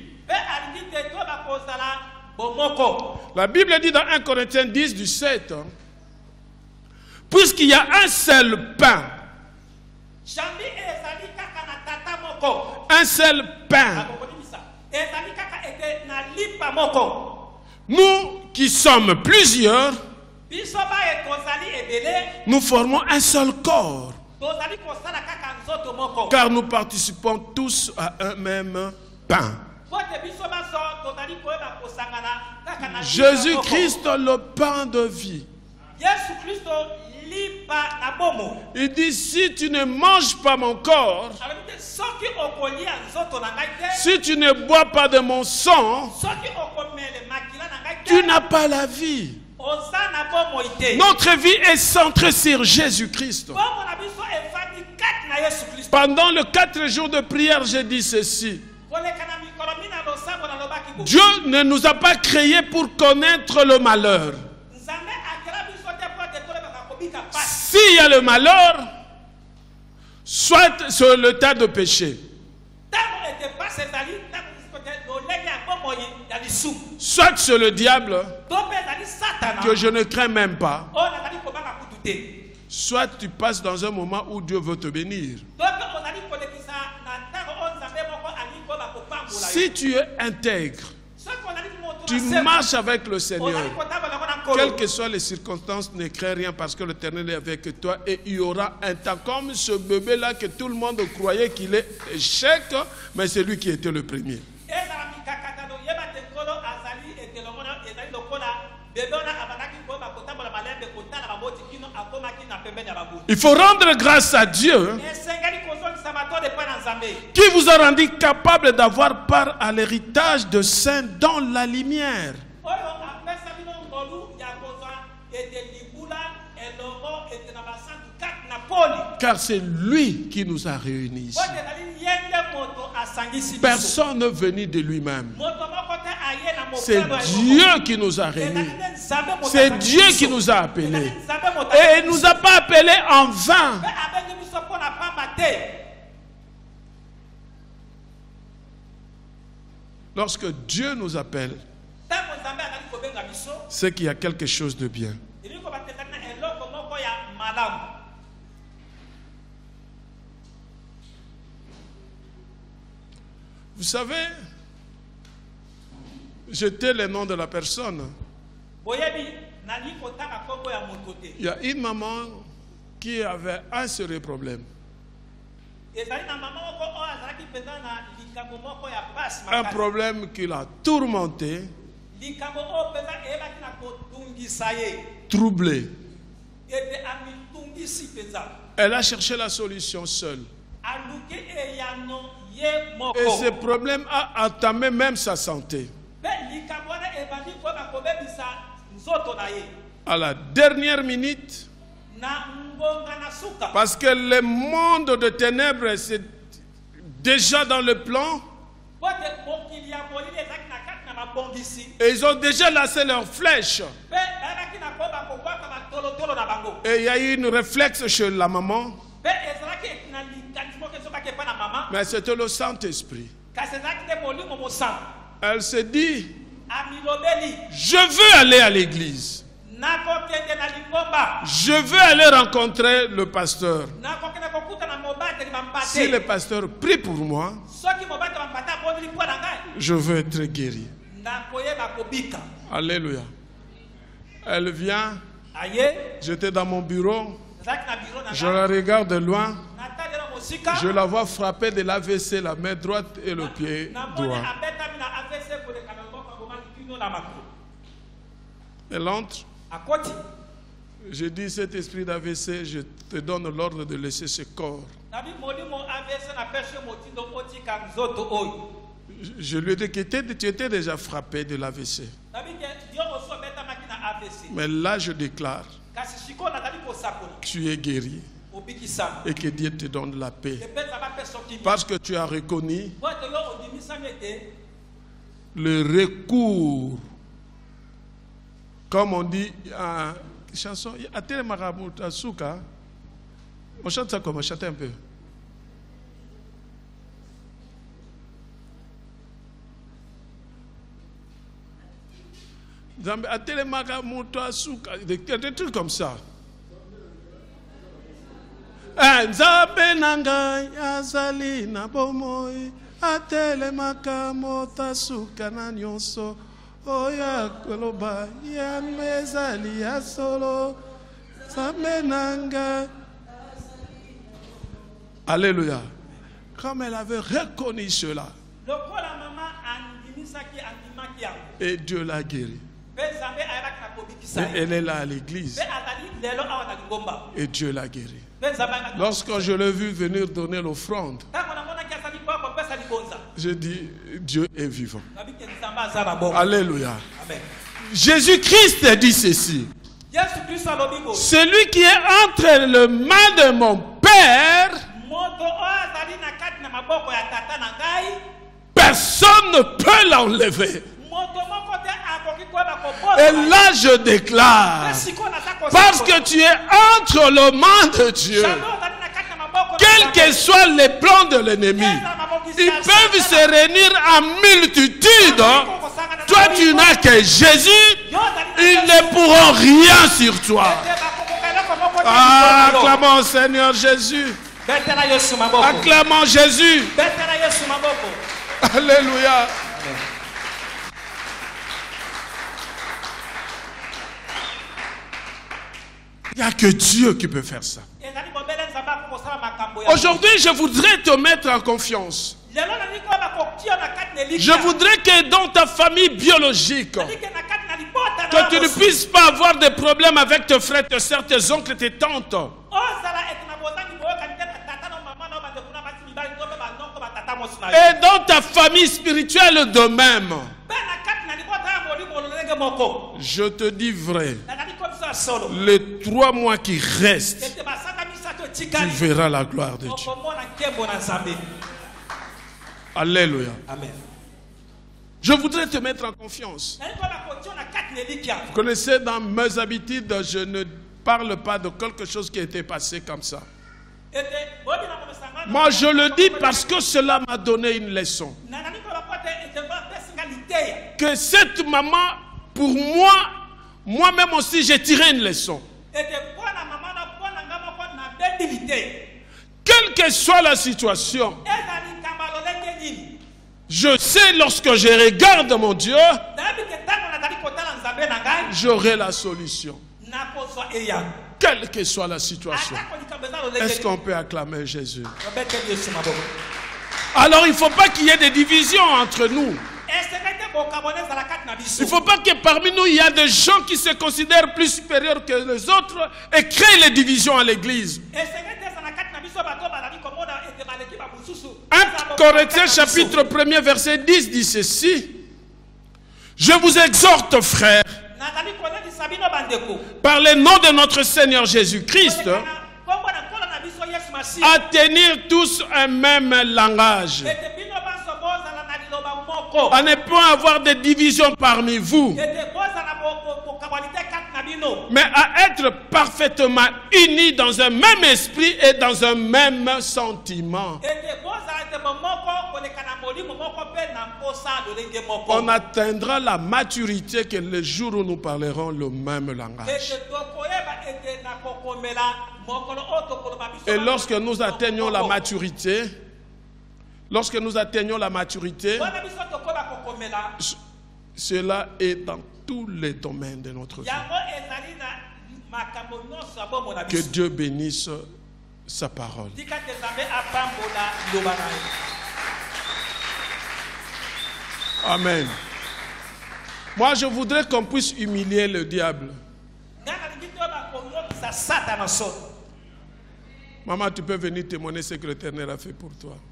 La Bible dit dans un Corinthiens dix, du sept, puisqu'il y a un seul pain, un seul pain, nous qui sommes plusieurs, nous formons un seul corps, car nous participons tous à un même pain. Jésus-Christ, le pain de vie. Il dit, si tu ne manges pas mon corps, si tu ne bois pas de mon sang, tu n'as pas la vie. Notre vie est centrée sur Jésus-Christ. Pendant les quatre jours de prière, j'ai dit ceci. Dieu ne nous a pas créés pour connaître le malheur. S'il y a le malheur, soit sur le tas de péché, soit sur le diable, que je ne crains même pas, soit tu passes dans un moment où Dieu veut te bénir. Si tu es intègre, tu marches avec le Seigneur, quelles que soient les circonstances, ne crains rien parce que l'Éternel est avec toi et il y aura un temps comme ce bébé-là que tout le monde croyait qu'il est échec, mais c'est lui qui était le premier. Il faut rendre grâce à Dieu qui vous a rendu capable d'avoir part à l'héritage de saints dans la lumière. Car c'est lui qui nous a réunis ici. Personne n'est venu de lui-même. C'est Dieu qui nous a réunis. C'est Dieu qui nous a appelés. Et il ne nous a pas appelés en vain. Lorsque Dieu nous appelle, c'est qu'il y a quelque chose de bien. Vous savez, jeter le nom de la personne. Il y a une maman qui avait un seul problème. Un problème qui l'a tourmenté, troublé. Elle a cherché la solution seule. Et ce problème a entamé même sa santé. À la dernière minute, parce que le monde de ténèbres c'est déjà dans le plan, et ils ont déjà lancé leurs flèches. Et il y a eu une réflexe chez la maman. Mais c'était le Saint-Esprit. Elle s'est dit, je veux aller à l'église. Je veux aller rencontrer le pasteur. Si le pasteur prie pour moi, je veux être guéri. Alléluia. Elle vient. J'étais dans mon bureau. Je la regarde de loin. Je la vois frapper de l'A V C, la main droite et le pied droit. Elle entre. Je dis, cet esprit d'A V C, je te donne l'ordre de laisser ce corps. Je lui ai dit que tu étais déjà frappé de l'A V C. Mais là, je déclare, tu es guéri et que Dieu te donne la paix. Parce que tu as reconnu le recours. Comme on dit en chanson, on chante ça comme on chante un peu. Des trucs comme ça. Nzambe nanga yazali na bomoi atelemaka motasuka na nyonso oya koloba ya mezali ya solo nzambe nanga. Alléluia. Comme elle avait reconnu cela, Et Dieu l'a guérie. Et elle est là à l'église. Et Dieu l'a guérie. Lorsque je l'ai vu venir donner l'offrande, j'ai dit, Dieu est vivant. Alléluia. Jésus-Christ a dit ceci. Celui qui est entre le main de mon Père, personne ne peut l'enlever. Et là je déclare, parce que tu es entre les mains de Dieu, quels que soient les plans de l'ennemi, ils peuvent se réunir en multitude. Toi tu n'as que Jésus, ils ne pourront rien sur toi. Ah, acclamons Seigneur Jésus. Acclamons Jésus. Alléluia. Il n'y a que Dieu qui peut faire ça. Aujourd'hui, je voudrais te mettre en confiance. Je voudrais que dans ta famille biologique, que tu ne puisses pas avoir de problèmes avec tes frères, tes soeurs, tes oncles, tes tantes. Et dans ta famille spirituelle de même. Je te dis vrai. Les trois mois qui restent, tu verras la gloire de Dieu. Alléluia. Amen. Je voudrais te mettre en confiance. Vous connaissez, dans mes habitudes, je ne parle pas de quelque chose qui a été passé comme ça. Moi, je le dis parce que cela m'a donné une leçon. Que cette maman, pour moi, moi-même aussi, j'ai tiré une leçon. Quelle que soit la situation, je sais lorsque je regarde mon Dieu, j'aurai la solution. Quelle que soit la situation. Est-ce qu'on peut acclamer Jésus? Alors il ne faut pas qu'il y ait des divisions entre nous. Il ne faut pas que parmi nous il y a des gens qui se considèrent plus supérieurs que les autres et créent les divisions à l'église. un Corinthiens chapitre premier verset dix dit ceci. Je vous exhorte, frères, par le nom de notre Seigneur Jésus-Christ, à tenir tous un même langage, à ne pas avoir de divisions parmi vous, mais à être parfaitement unis dans un même esprit et dans un même sentiment. On atteindra la maturité que le jour où nous parlerons le même langage. Et lorsque nous atteignons la maturité, lorsque nous atteignons la maturité, cela est dans tous les domaines de notre vie. Que Dieu bénisse sa parole. Amen. Moi, je voudrais qu'on puisse humilier le diable. Maman, tu peux venir témoigner ce que l'Éternel a fait pour toi.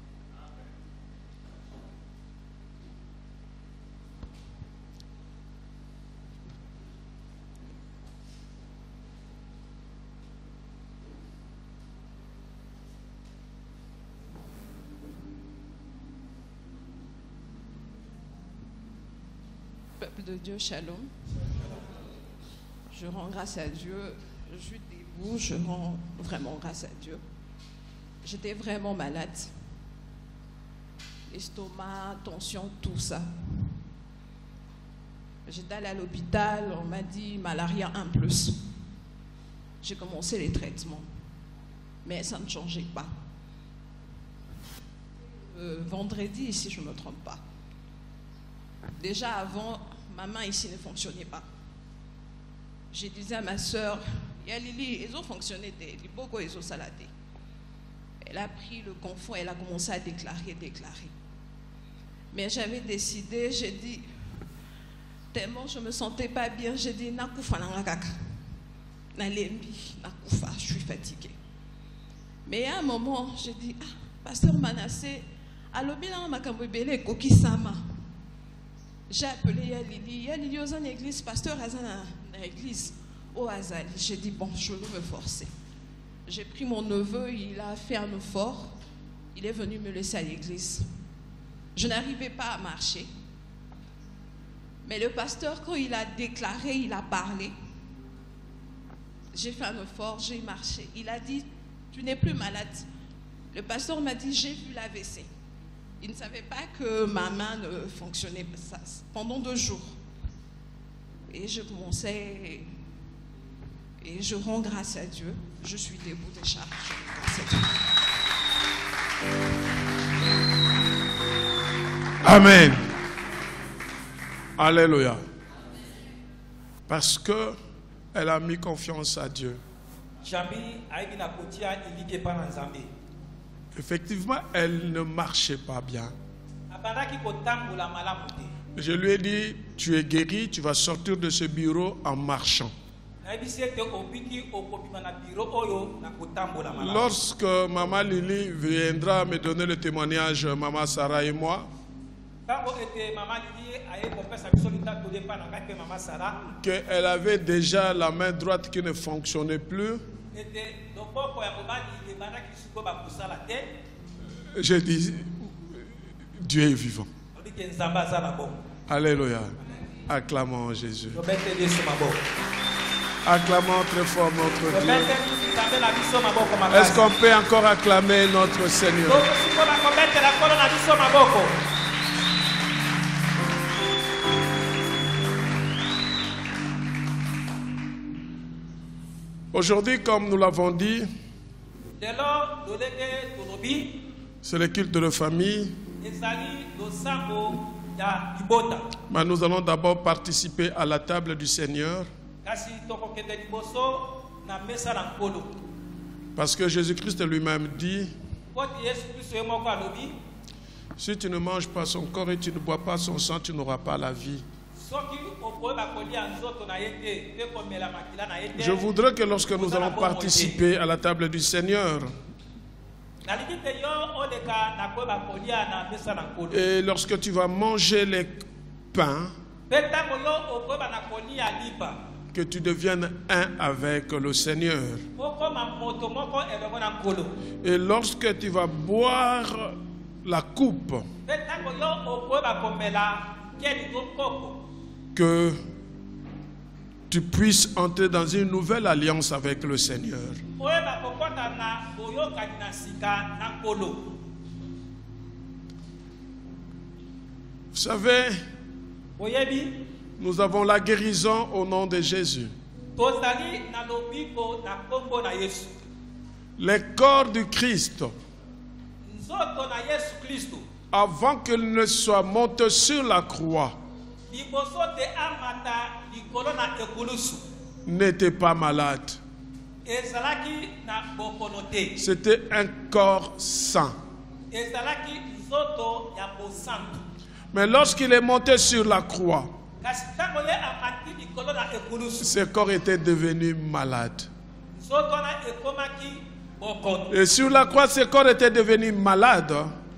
Peuple de Dieu, shalom. Je rends grâce à Dieu. Je suis debout, je rends vraiment grâce à Dieu. J'étais vraiment malade. Estomac, tension, tout ça. J'étais allée à l'hôpital, on m'a dit malaria un plus. J'ai commencé les traitements, mais ça ne changeait pas. Euh, vendredi, si je ne me trompe pas. Déjà avant, ma main ici ne fonctionnait pas. J'ai dit à ma soeur, Lili, ils ont fonctionné, ils ont saladé. Elle a pris le confort, elle a commencé à déclarer, déclarer. Mais j'avais décidé, j'ai dit, tellement je ne me sentais pas bien, j'ai dit, Nakoufa Nangakaka. Nalembi, Nakoufa, je suis fatiguée. Mais à un moment, j'ai dit, ah, Pasteur Manassé, alobila makambwebele kokisama. J'ai appelé Yalili. Yalili aux en église, pasteur Azana dans l'église au Azali. J'ai dit, bon, je vais me forcer. J'ai pris mon neveu, il a fait un effort. Il est venu me laisser à l'église. Je n'arrivais pas à marcher. Mais le pasteur, quand il a déclaré, il a parlé. J'ai fait un effort, j'ai marché. Il a dit, tu n'es plus malade. Le pasteur m'a dit, j'ai vu l'A V C. Il ne savait pas que ma main ne fonctionnait pas pendant deux jours. Et je commençais, et je rends grâce à Dieu. Je suis debout déjà. Je rends grâce à Dieu. Amen. Alléluia. Parce que elle a mis confiance à Dieu. Effectivement, elle ne marchait pas bien. Je lui ai dit, tu es guéri, tu vas sortir de ce bureau en marchant. Lorsque Maman Lili viendra me donner le témoignage, Maman Sarah et moi, qu'elle avait déjà la main droite qui ne fonctionnait plus, j'ai dit, Dieu est vivant. Alléluia. Acclamons Jésus. Acclamons très fort notre Dieu. Est-ce qu'on peut encore acclamer notre Seigneur? Aujourd'hui, comme nous l'avons dit, c'est le culte de la famille. Mais nous allons d'abord participer à la table du Seigneur. Parce que Jésus-Christ lui-même dit, si tu ne manges pas son corps et tu ne bois pas son sang, tu n'auras pas la vie. Je voudrais que lorsque nous allons participer à la table du Seigneur, et lorsque tu vas manger les pains, que tu deviennes un avec le Seigneur. Et lorsque tu vas boire la coupe, que tu puisses entrer dans une nouvelle alliance avec le Seigneur. Vous savez, nous avons la guérison au nom de Jésus. Les corps du Christ, avant qu'il ne soit monté sur la croix, n'était pas malade. C'était un corps saint. Mais lorsqu'il est monté sur la croix, ce corps était devenu malade. Et sur la croix, ce corps était devenu malade.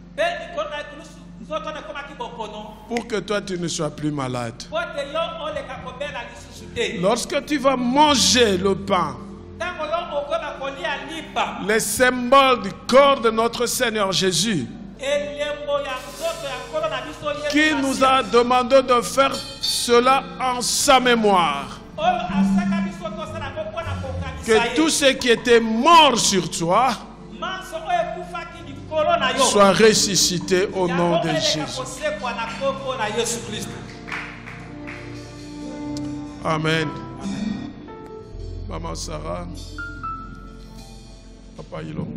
Pour que toi tu ne sois plus malade. Lorsque tu vas manger le pain, les symboles du corps de notre Seigneur Jésus, qui nous a demandé de faire cela en sa mémoire, que tout ce qui était mort sur toi soit ressuscité au nom de Jésus. Amen. Maman Sarah, Papa Ilonga.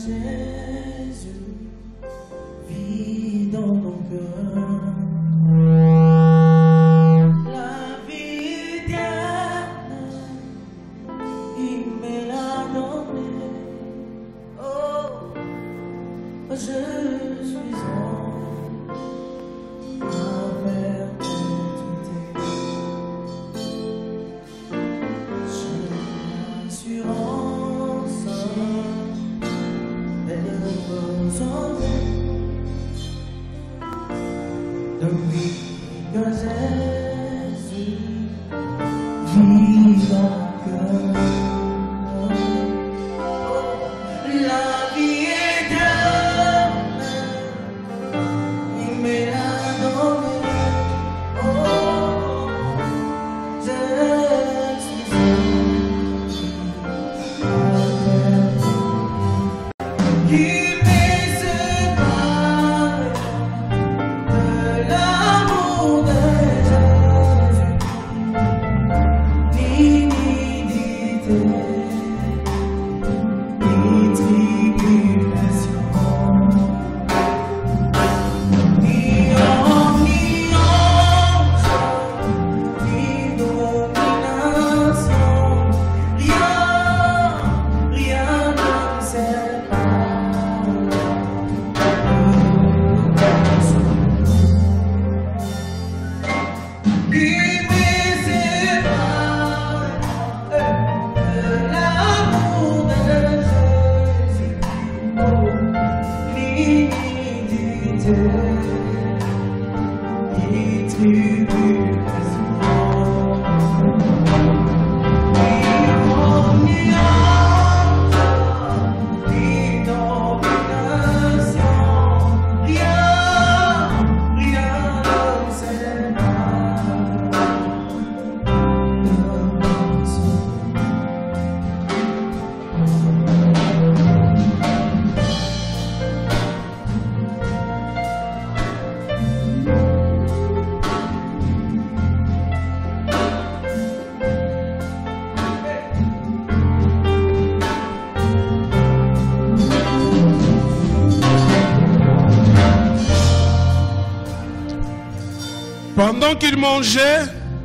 Pendant qu'il mangeait,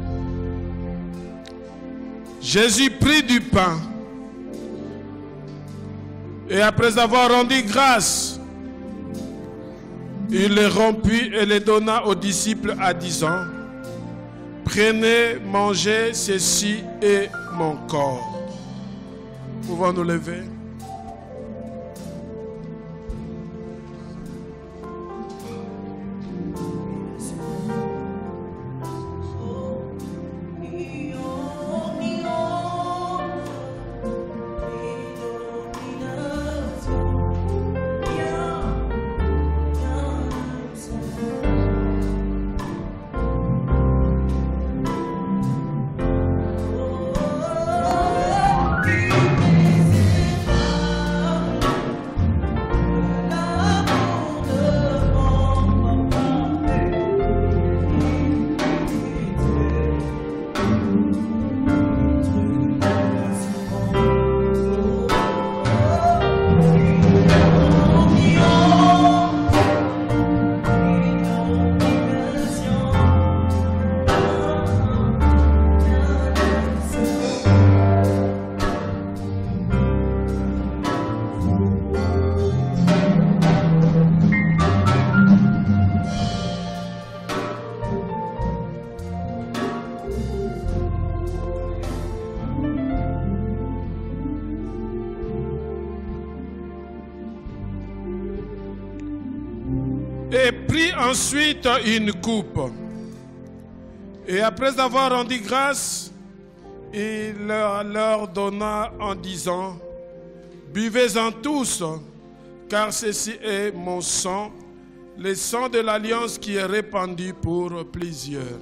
Jésus prit du pain et après avoir rendu grâce, il les rompit et les donna aux disciples en disant: prenez, mangez, ceci est mon corps. Pouvons nous lever? Et prit ensuite une coupe. Et après avoir rendu grâce, il leur donna en disant: buvez-en tous, car ceci est mon sang, le sang de l'alliance qui est répandu pour plusieurs.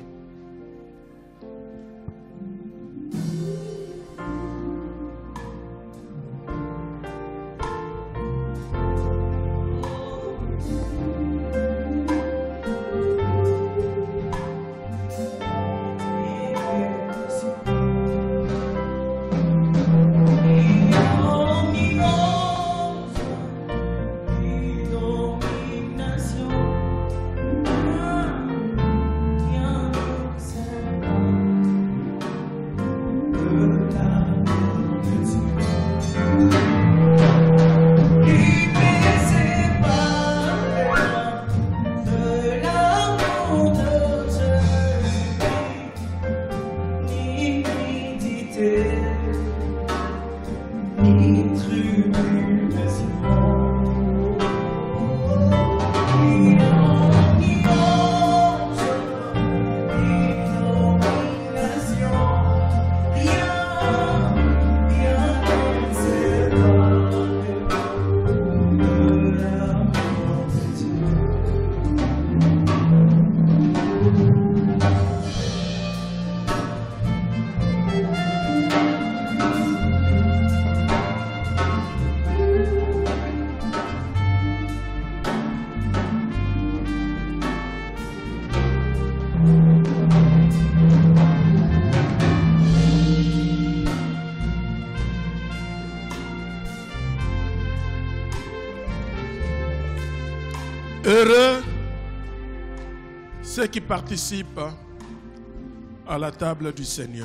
Heureux ceux qui participent à la table du Seigneur.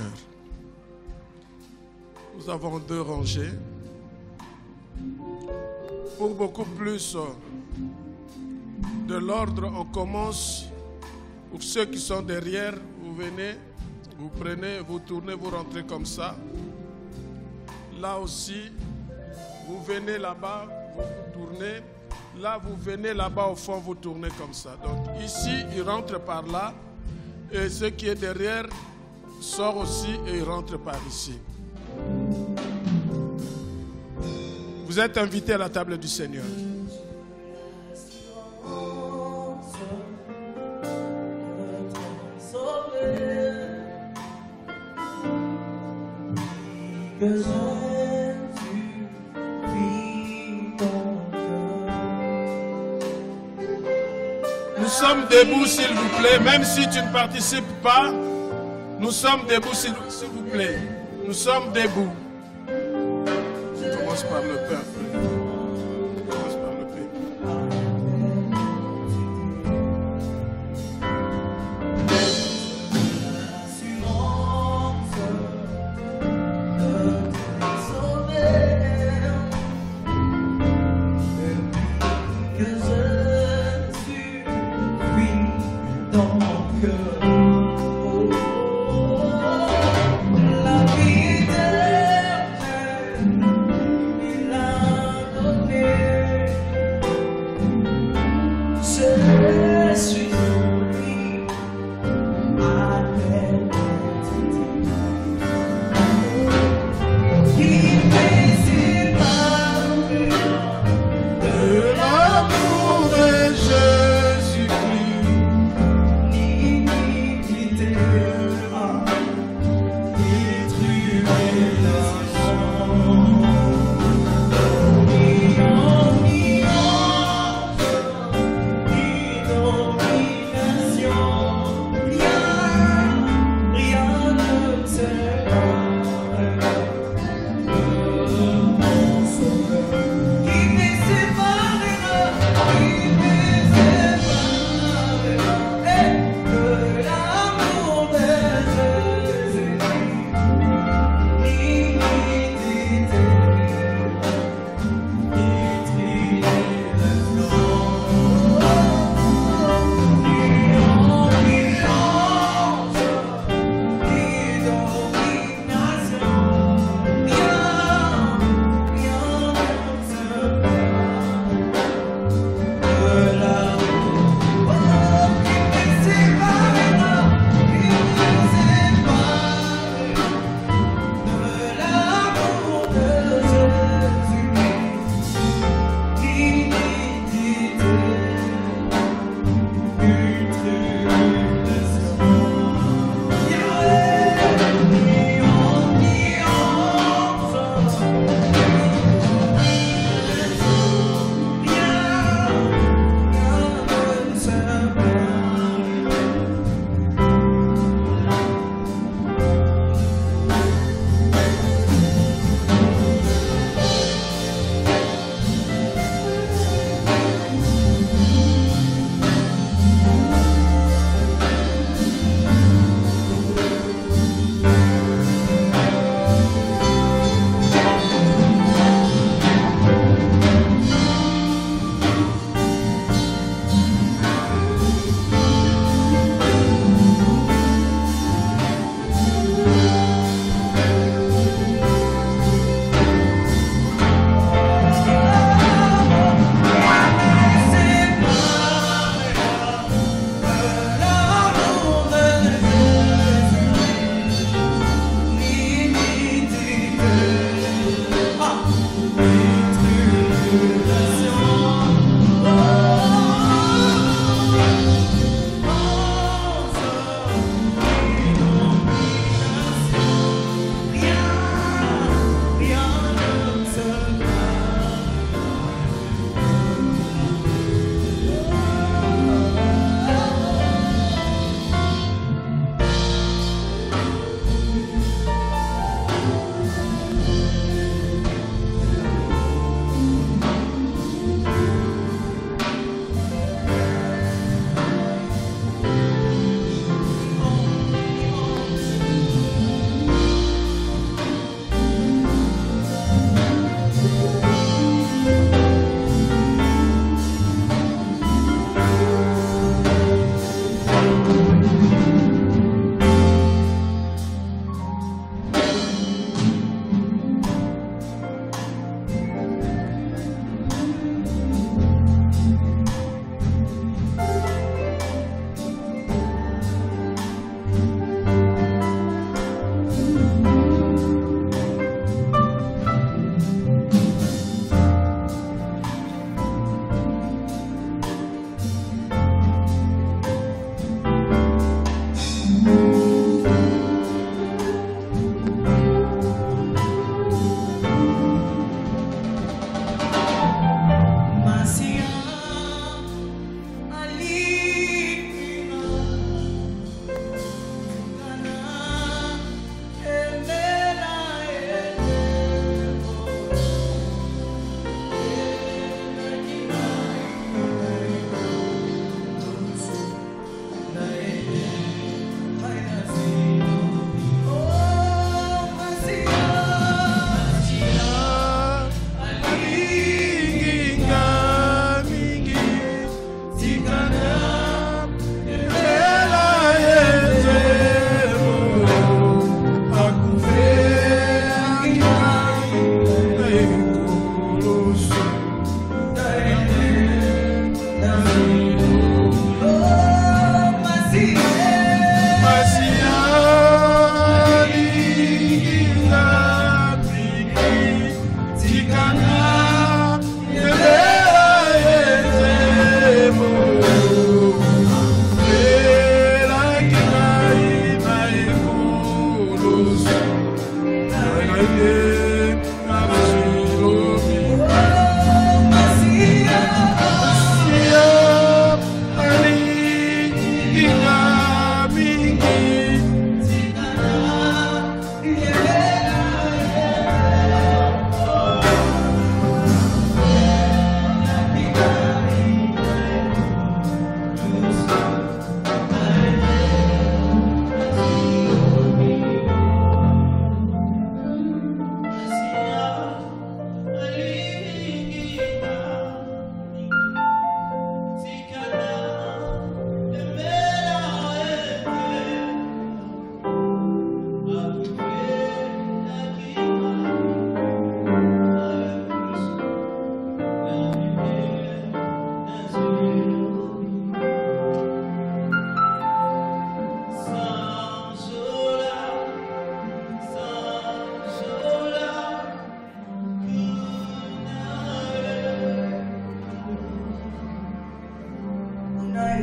Nous avons deux rangées. Pour beaucoup plus de l'ordre, on commence. Pour ceux qui sont derrière, vous venez, vous prenez, vous tournez, vous rentrez comme ça. Là aussi, vous venez là-bas, vous vous tournez. Là, vous venez là-bas au fond, vous tournez comme ça. Donc ici, il rentre par là. Et ce qui est derrière sort aussi et il rentre par ici. Vous êtes invités à la table du Seigneur. Nous sommes debout, s'il vous plaît, même si tu ne participes pas, nous sommes debout, s'il vous plaît. Nous sommes debout. Je commence par le peuple. Je commence par le peuple.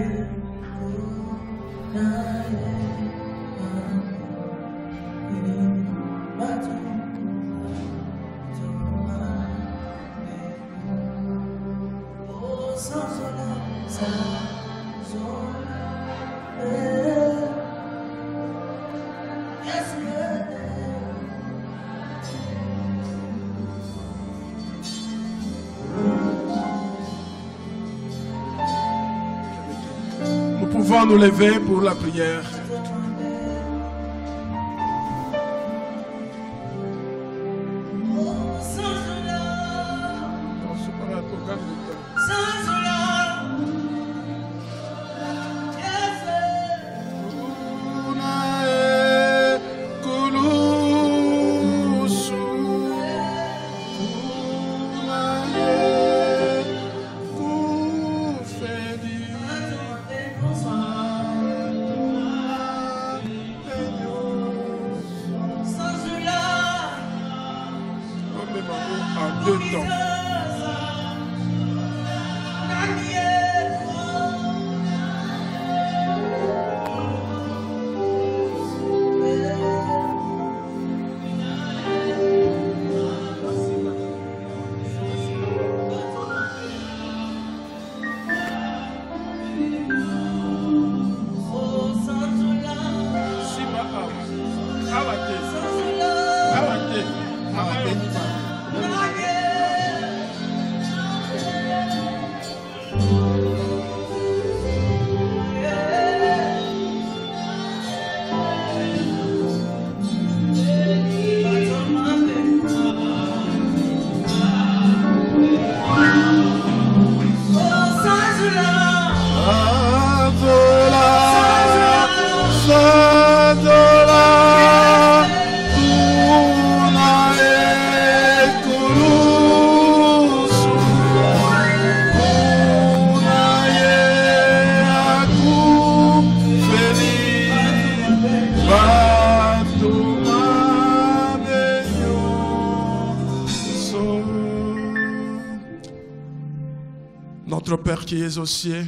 Nous pouvons nous lever pour la prière. Notre Père qui es aux cieux,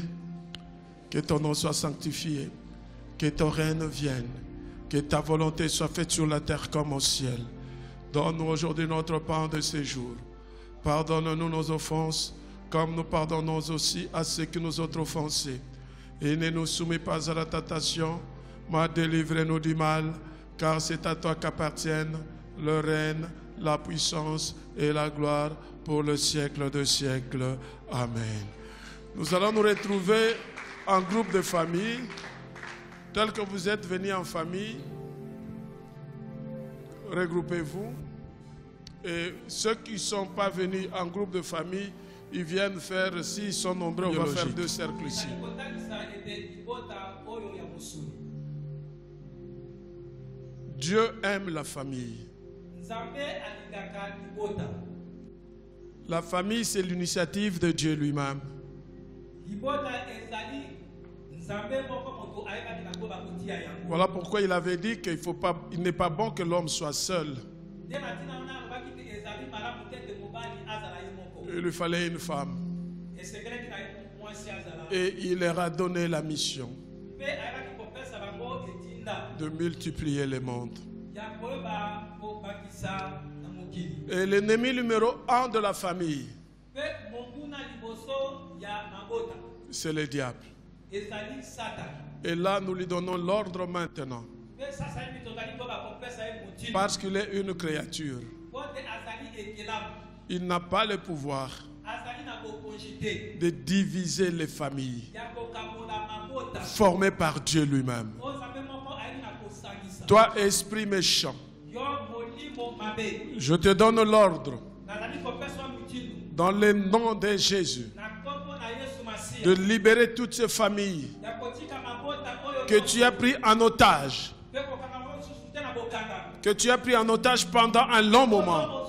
que ton nom soit sanctifié, que ton règne vienne, que ta volonté soit faite sur la terre comme au ciel. Donne-nous aujourd'hui notre pain de ce jour. Pardonne-nous nos offenses, comme nous pardonnons aussi à ceux qui nous ont offensés. Et ne nous soumets pas à la tentation, mais délivre-nous du mal, car c'est à toi qu'appartiennent le règne, la puissance et la gloire pour le siècle des siècles. Amen. Nous allons nous retrouver en groupe de famille, tel que vous êtes venus en famille. Regroupez-vous. Et ceux qui ne sont pas venus en groupe de famille, ils viennent faire, s'ils sont nombreux, on va faire deux cercles ici. Dieu aime la famille. La famille, c'est l'initiative de Dieu lui-même. Voilà pourquoi il avait dit qu'il faut pas, il n'est pas bon que l'homme soit seul. Il lui fallait une femme. Et il leur a donné la mission de multiplier le monde. Et l'ennemi numéro un de la famille, c'est le diable. Et là, nous lui donnons l'ordre maintenant. Parce qu'il est une créature. Il n'a pas le pouvoir de diviser les familles formées par Dieu lui-même. Toi, esprit méchant, je te donne l'ordre, dans le nom de Jésus, de libérer toutes ces familles que tu as pris en otage, que tu as pris en otage pendant un long moment.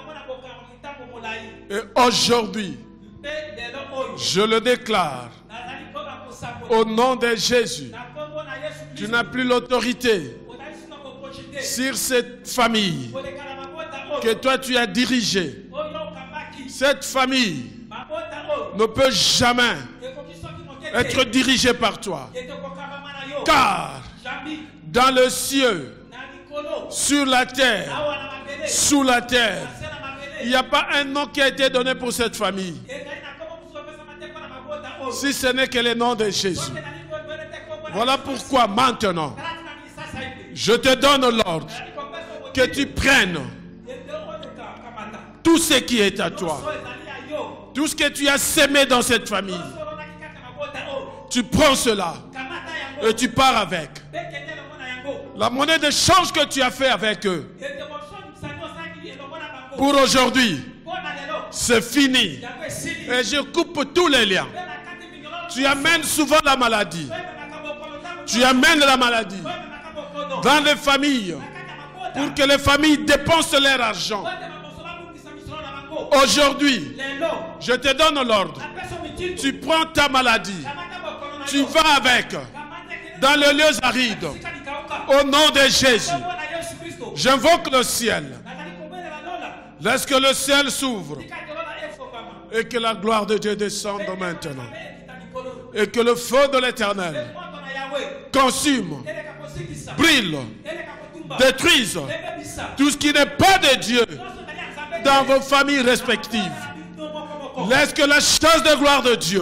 Et aujourd'hui, je le déclare, au nom de Jésus, tu n'as plus l'autorité sur cette famille que toi tu as dirigée. Cette famille ne peut jamais être dirigé par toi. Car dans le ciel, sur la terre, sous la terre, il n'y a pas un nom qui a été donné pour cette famille, si ce n'est que le nom de Jésus. Voilà pourquoi maintenant, je te donne l'ordre que tu prennes tout ce qui est à toi, tout ce que tu as sémé dans cette famille. Tu prends cela et tu pars avec. La monnaie de change que tu as fait avec eux, pour aujourd'hui, c'est fini. Et je coupe tous les liens. Tu amènes souvent la maladie. Tu amènes la maladie dans les familles pour que les familles dépensent leur argent. Aujourd'hui, je te donne l'ordre. Tu prends ta maladie. Tu vas avec dans les lieux arides. Au nom de Jésus, j'invoque le ciel. Laisse que le ciel s'ouvre et que la gloire de Dieu descende maintenant. Et que le feu de l'Éternel consume, brille, détruise tout ce qui n'est pas de Dieu dans vos familles respectives. Laisse que la chasse de gloire de Dieu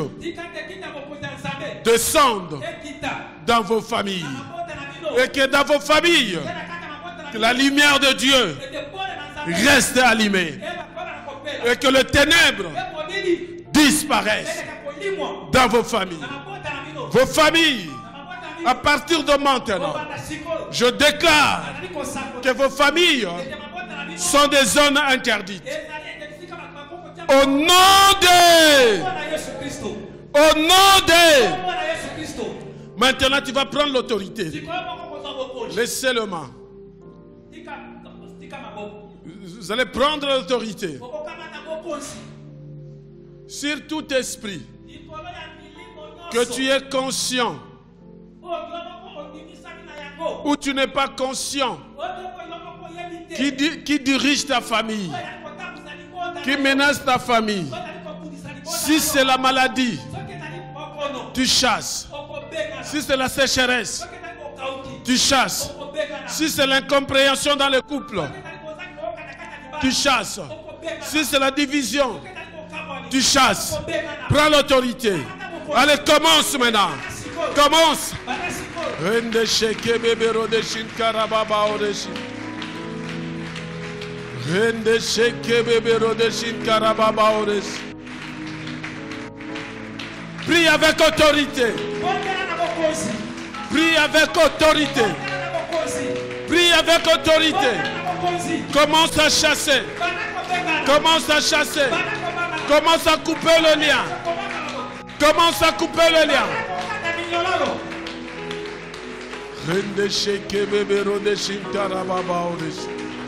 descende dans vos familles. Et que dans vos familles, que la lumière de Dieu reste allumée. Et que le ténèbre disparaisse dans vos familles. Vos familles, à partir de maintenant, je déclare que vos familles sont des zones interdites. Au nom de... Au nom de... Maintenant, tu vas prendre l'autorité. Laissez-le main. Vous allez prendre l'autorité sur tout esprit que tu es conscient ou tu n'es pas conscient, qui, di qui dirige ta famille, qui menace ta famille. Si c'est la maladie, tu chasses. Si c'est la sécheresse, tu chasses. Si c'est l'incompréhension dans le couple, tu chasses. Si c'est la division, tu chasses. Prends l'autorité. Allez, commence maintenant. Commence. Rende sheke bebero de shin karababa oreshi. Rende sheke bebero de shin karababa oreshi. Prie avec autorité. Prie avec autorité. Prie avec autorité. Commence à chasser. Commence à chasser. Commence à couper le lien. Commence à couper le lien. Rende sheke bebero de shintara baba oreshi.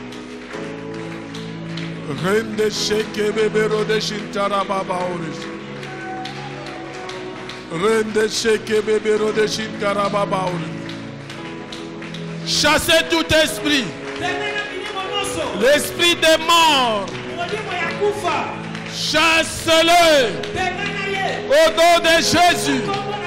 Rende sheke bebero de shintara baba oreshi. Rende sheke bebero de shintara baba oreshi. Chassez tout esprit. L'esprit des morts. Chasse-le. Au nom de Jésus.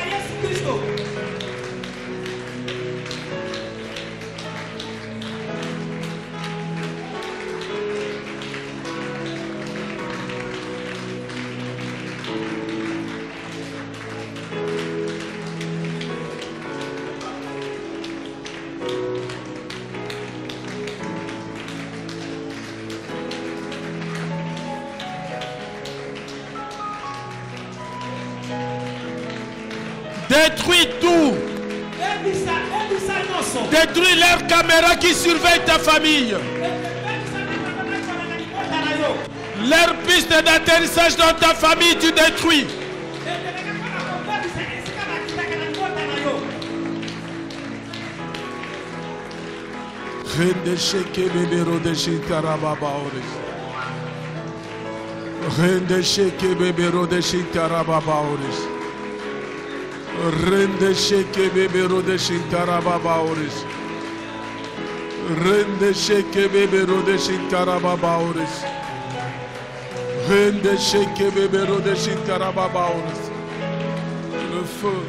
Détruis tout. Détruis leurs caméras qui surveillent ta famille. Leurs pistes d'atterrissage dans ta famille, tu détruis. Rende sheke bebero de shintara baba oreshi. Rende sheke bebero de shintara baba oreshi. Rende sheke bebero de shintara baba oreshi. Rende sheke bebero de shintara baba oreshi. Rende sheke bebero de shintara baba oreshi. Le Feu.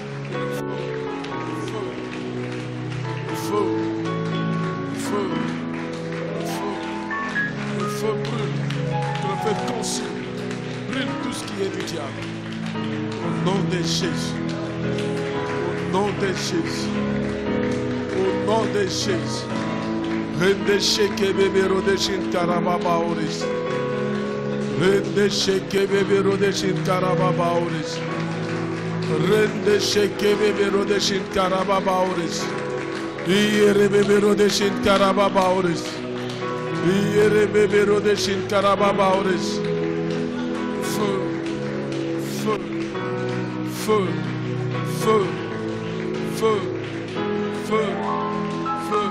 Feu. Feu. Feu. Le feu brûle. Que le feu consume. Brûle tout ce qui est du diable. Au nom de Jésus. Au nom de Jésus. Au nom de Jésus. Rende sheke bebe rodeshin karababa oris. Rende sheke bebe rodeshin karababa oris. Rende sheke bebe rodeshin karababa oris. Iere bebe rodeshin karababa oris. Iere bebe rodeshin karababa oris. Feu, feu, feu, feu, feu, feu, feu.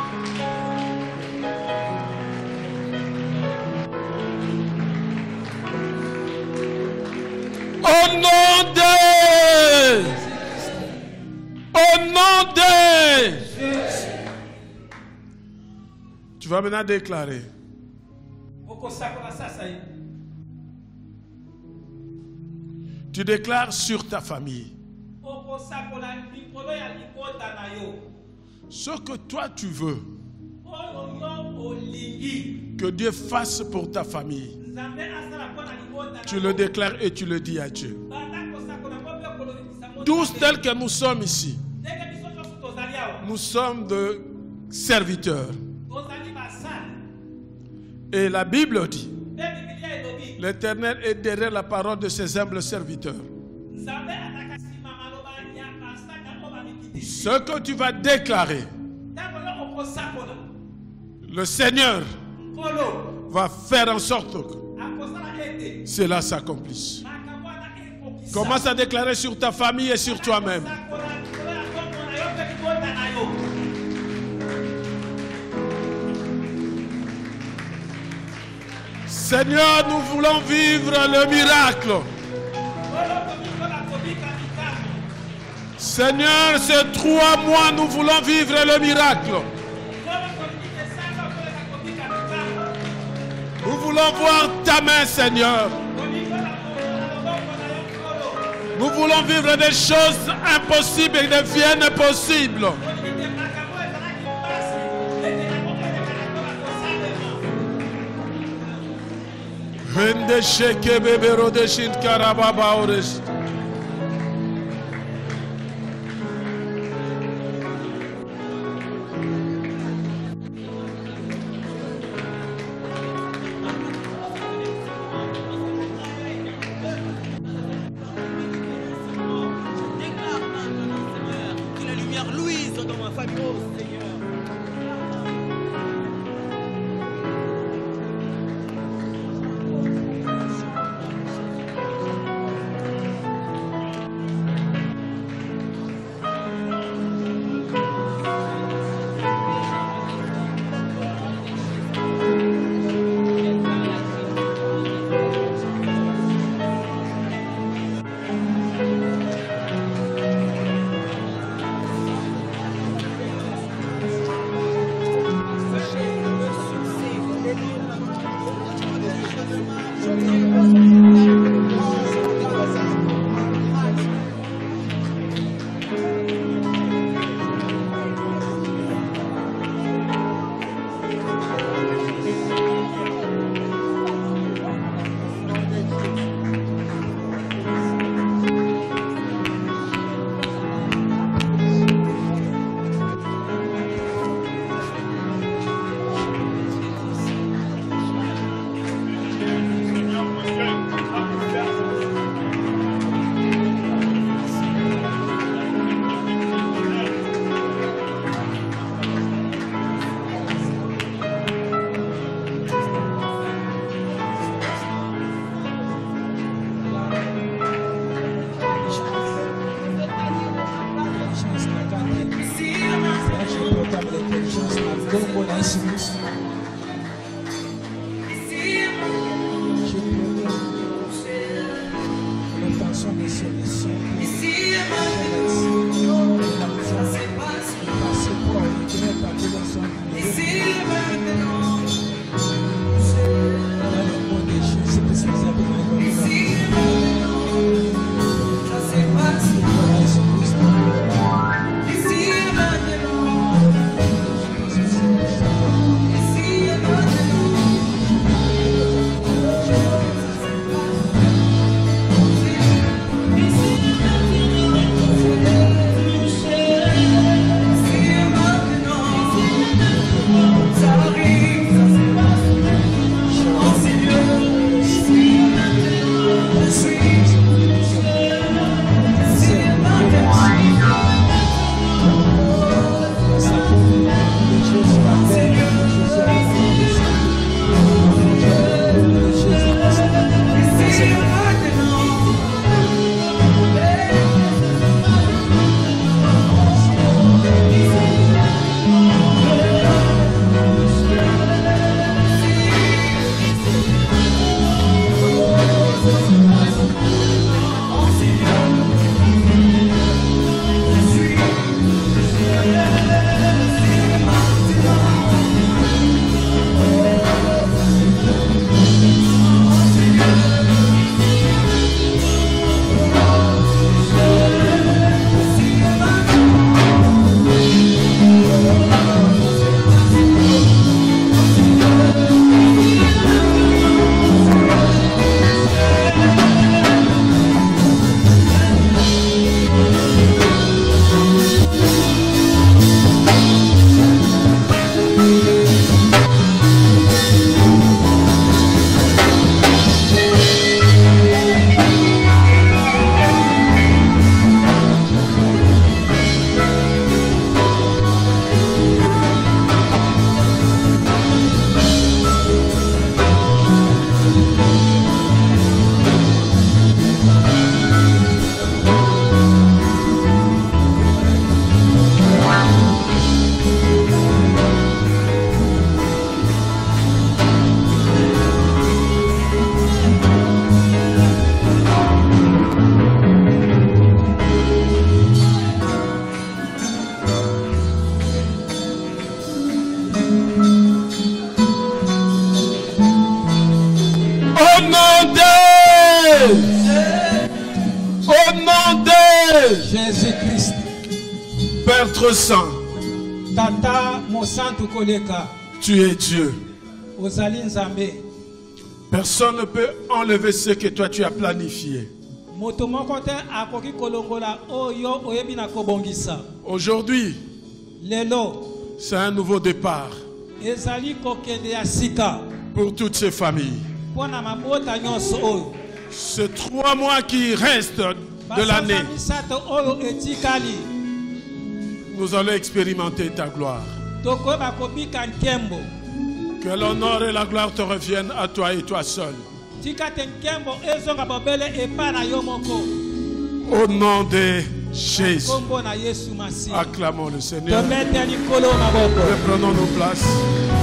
Au nom de... Au nom de... Tu vas maintenant déclarer. Tu déclares sur ta famille. Ce que toi tu veux que Dieu fasse pour ta famille, tu le déclares et tu le dis à Dieu. Tous tels que nous sommes ici, nous sommes de serviteurs. Et la Bible dit, l'Éternel est derrière la parole de ses humbles serviteurs. Ce que tu vas déclarer, le Seigneur va faire en sorte que cela s'accomplisse. Commence à déclarer sur ta famille et sur toi-même. Seigneur, nous voulons vivre le miracle. Seigneur, ces trois mois, nous voulons vivre le miracle. Nous voulons voir ta main, Seigneur. Nous voulons vivre des choses impossibles et deviennent possibles. Rende sheke bebe rodeshin karababa ores. Ici, Christ. Père trop saint, Tata Mosantu Koleka. tu es Dieu. Ozali Nzambe. Personne ne peut enlever ce que toi tu as planifié. Moto moko te akoki kolongola oyo oyebi na kobongisa. Aujourd'hui, Lelo c'est un nouveau départ ezali kokende ya sika pour toutes ces familles. pona mabota nyonso oyo. Ces trois mois qui restent de l'année, Basanza misato oyo etikali nous allons expérimenter ta gloire. tokoyeba kobika nkembo. Que l'honneur et la gloire te reviennent à toi et toi seul. Tika te nkembo ezonga bobele epa na yo moko. Au nom de Jésus, Kombo na Yesu Masihi. acclamons le Seigneur. Tobeteli kolo maboko. Reprenons nos places.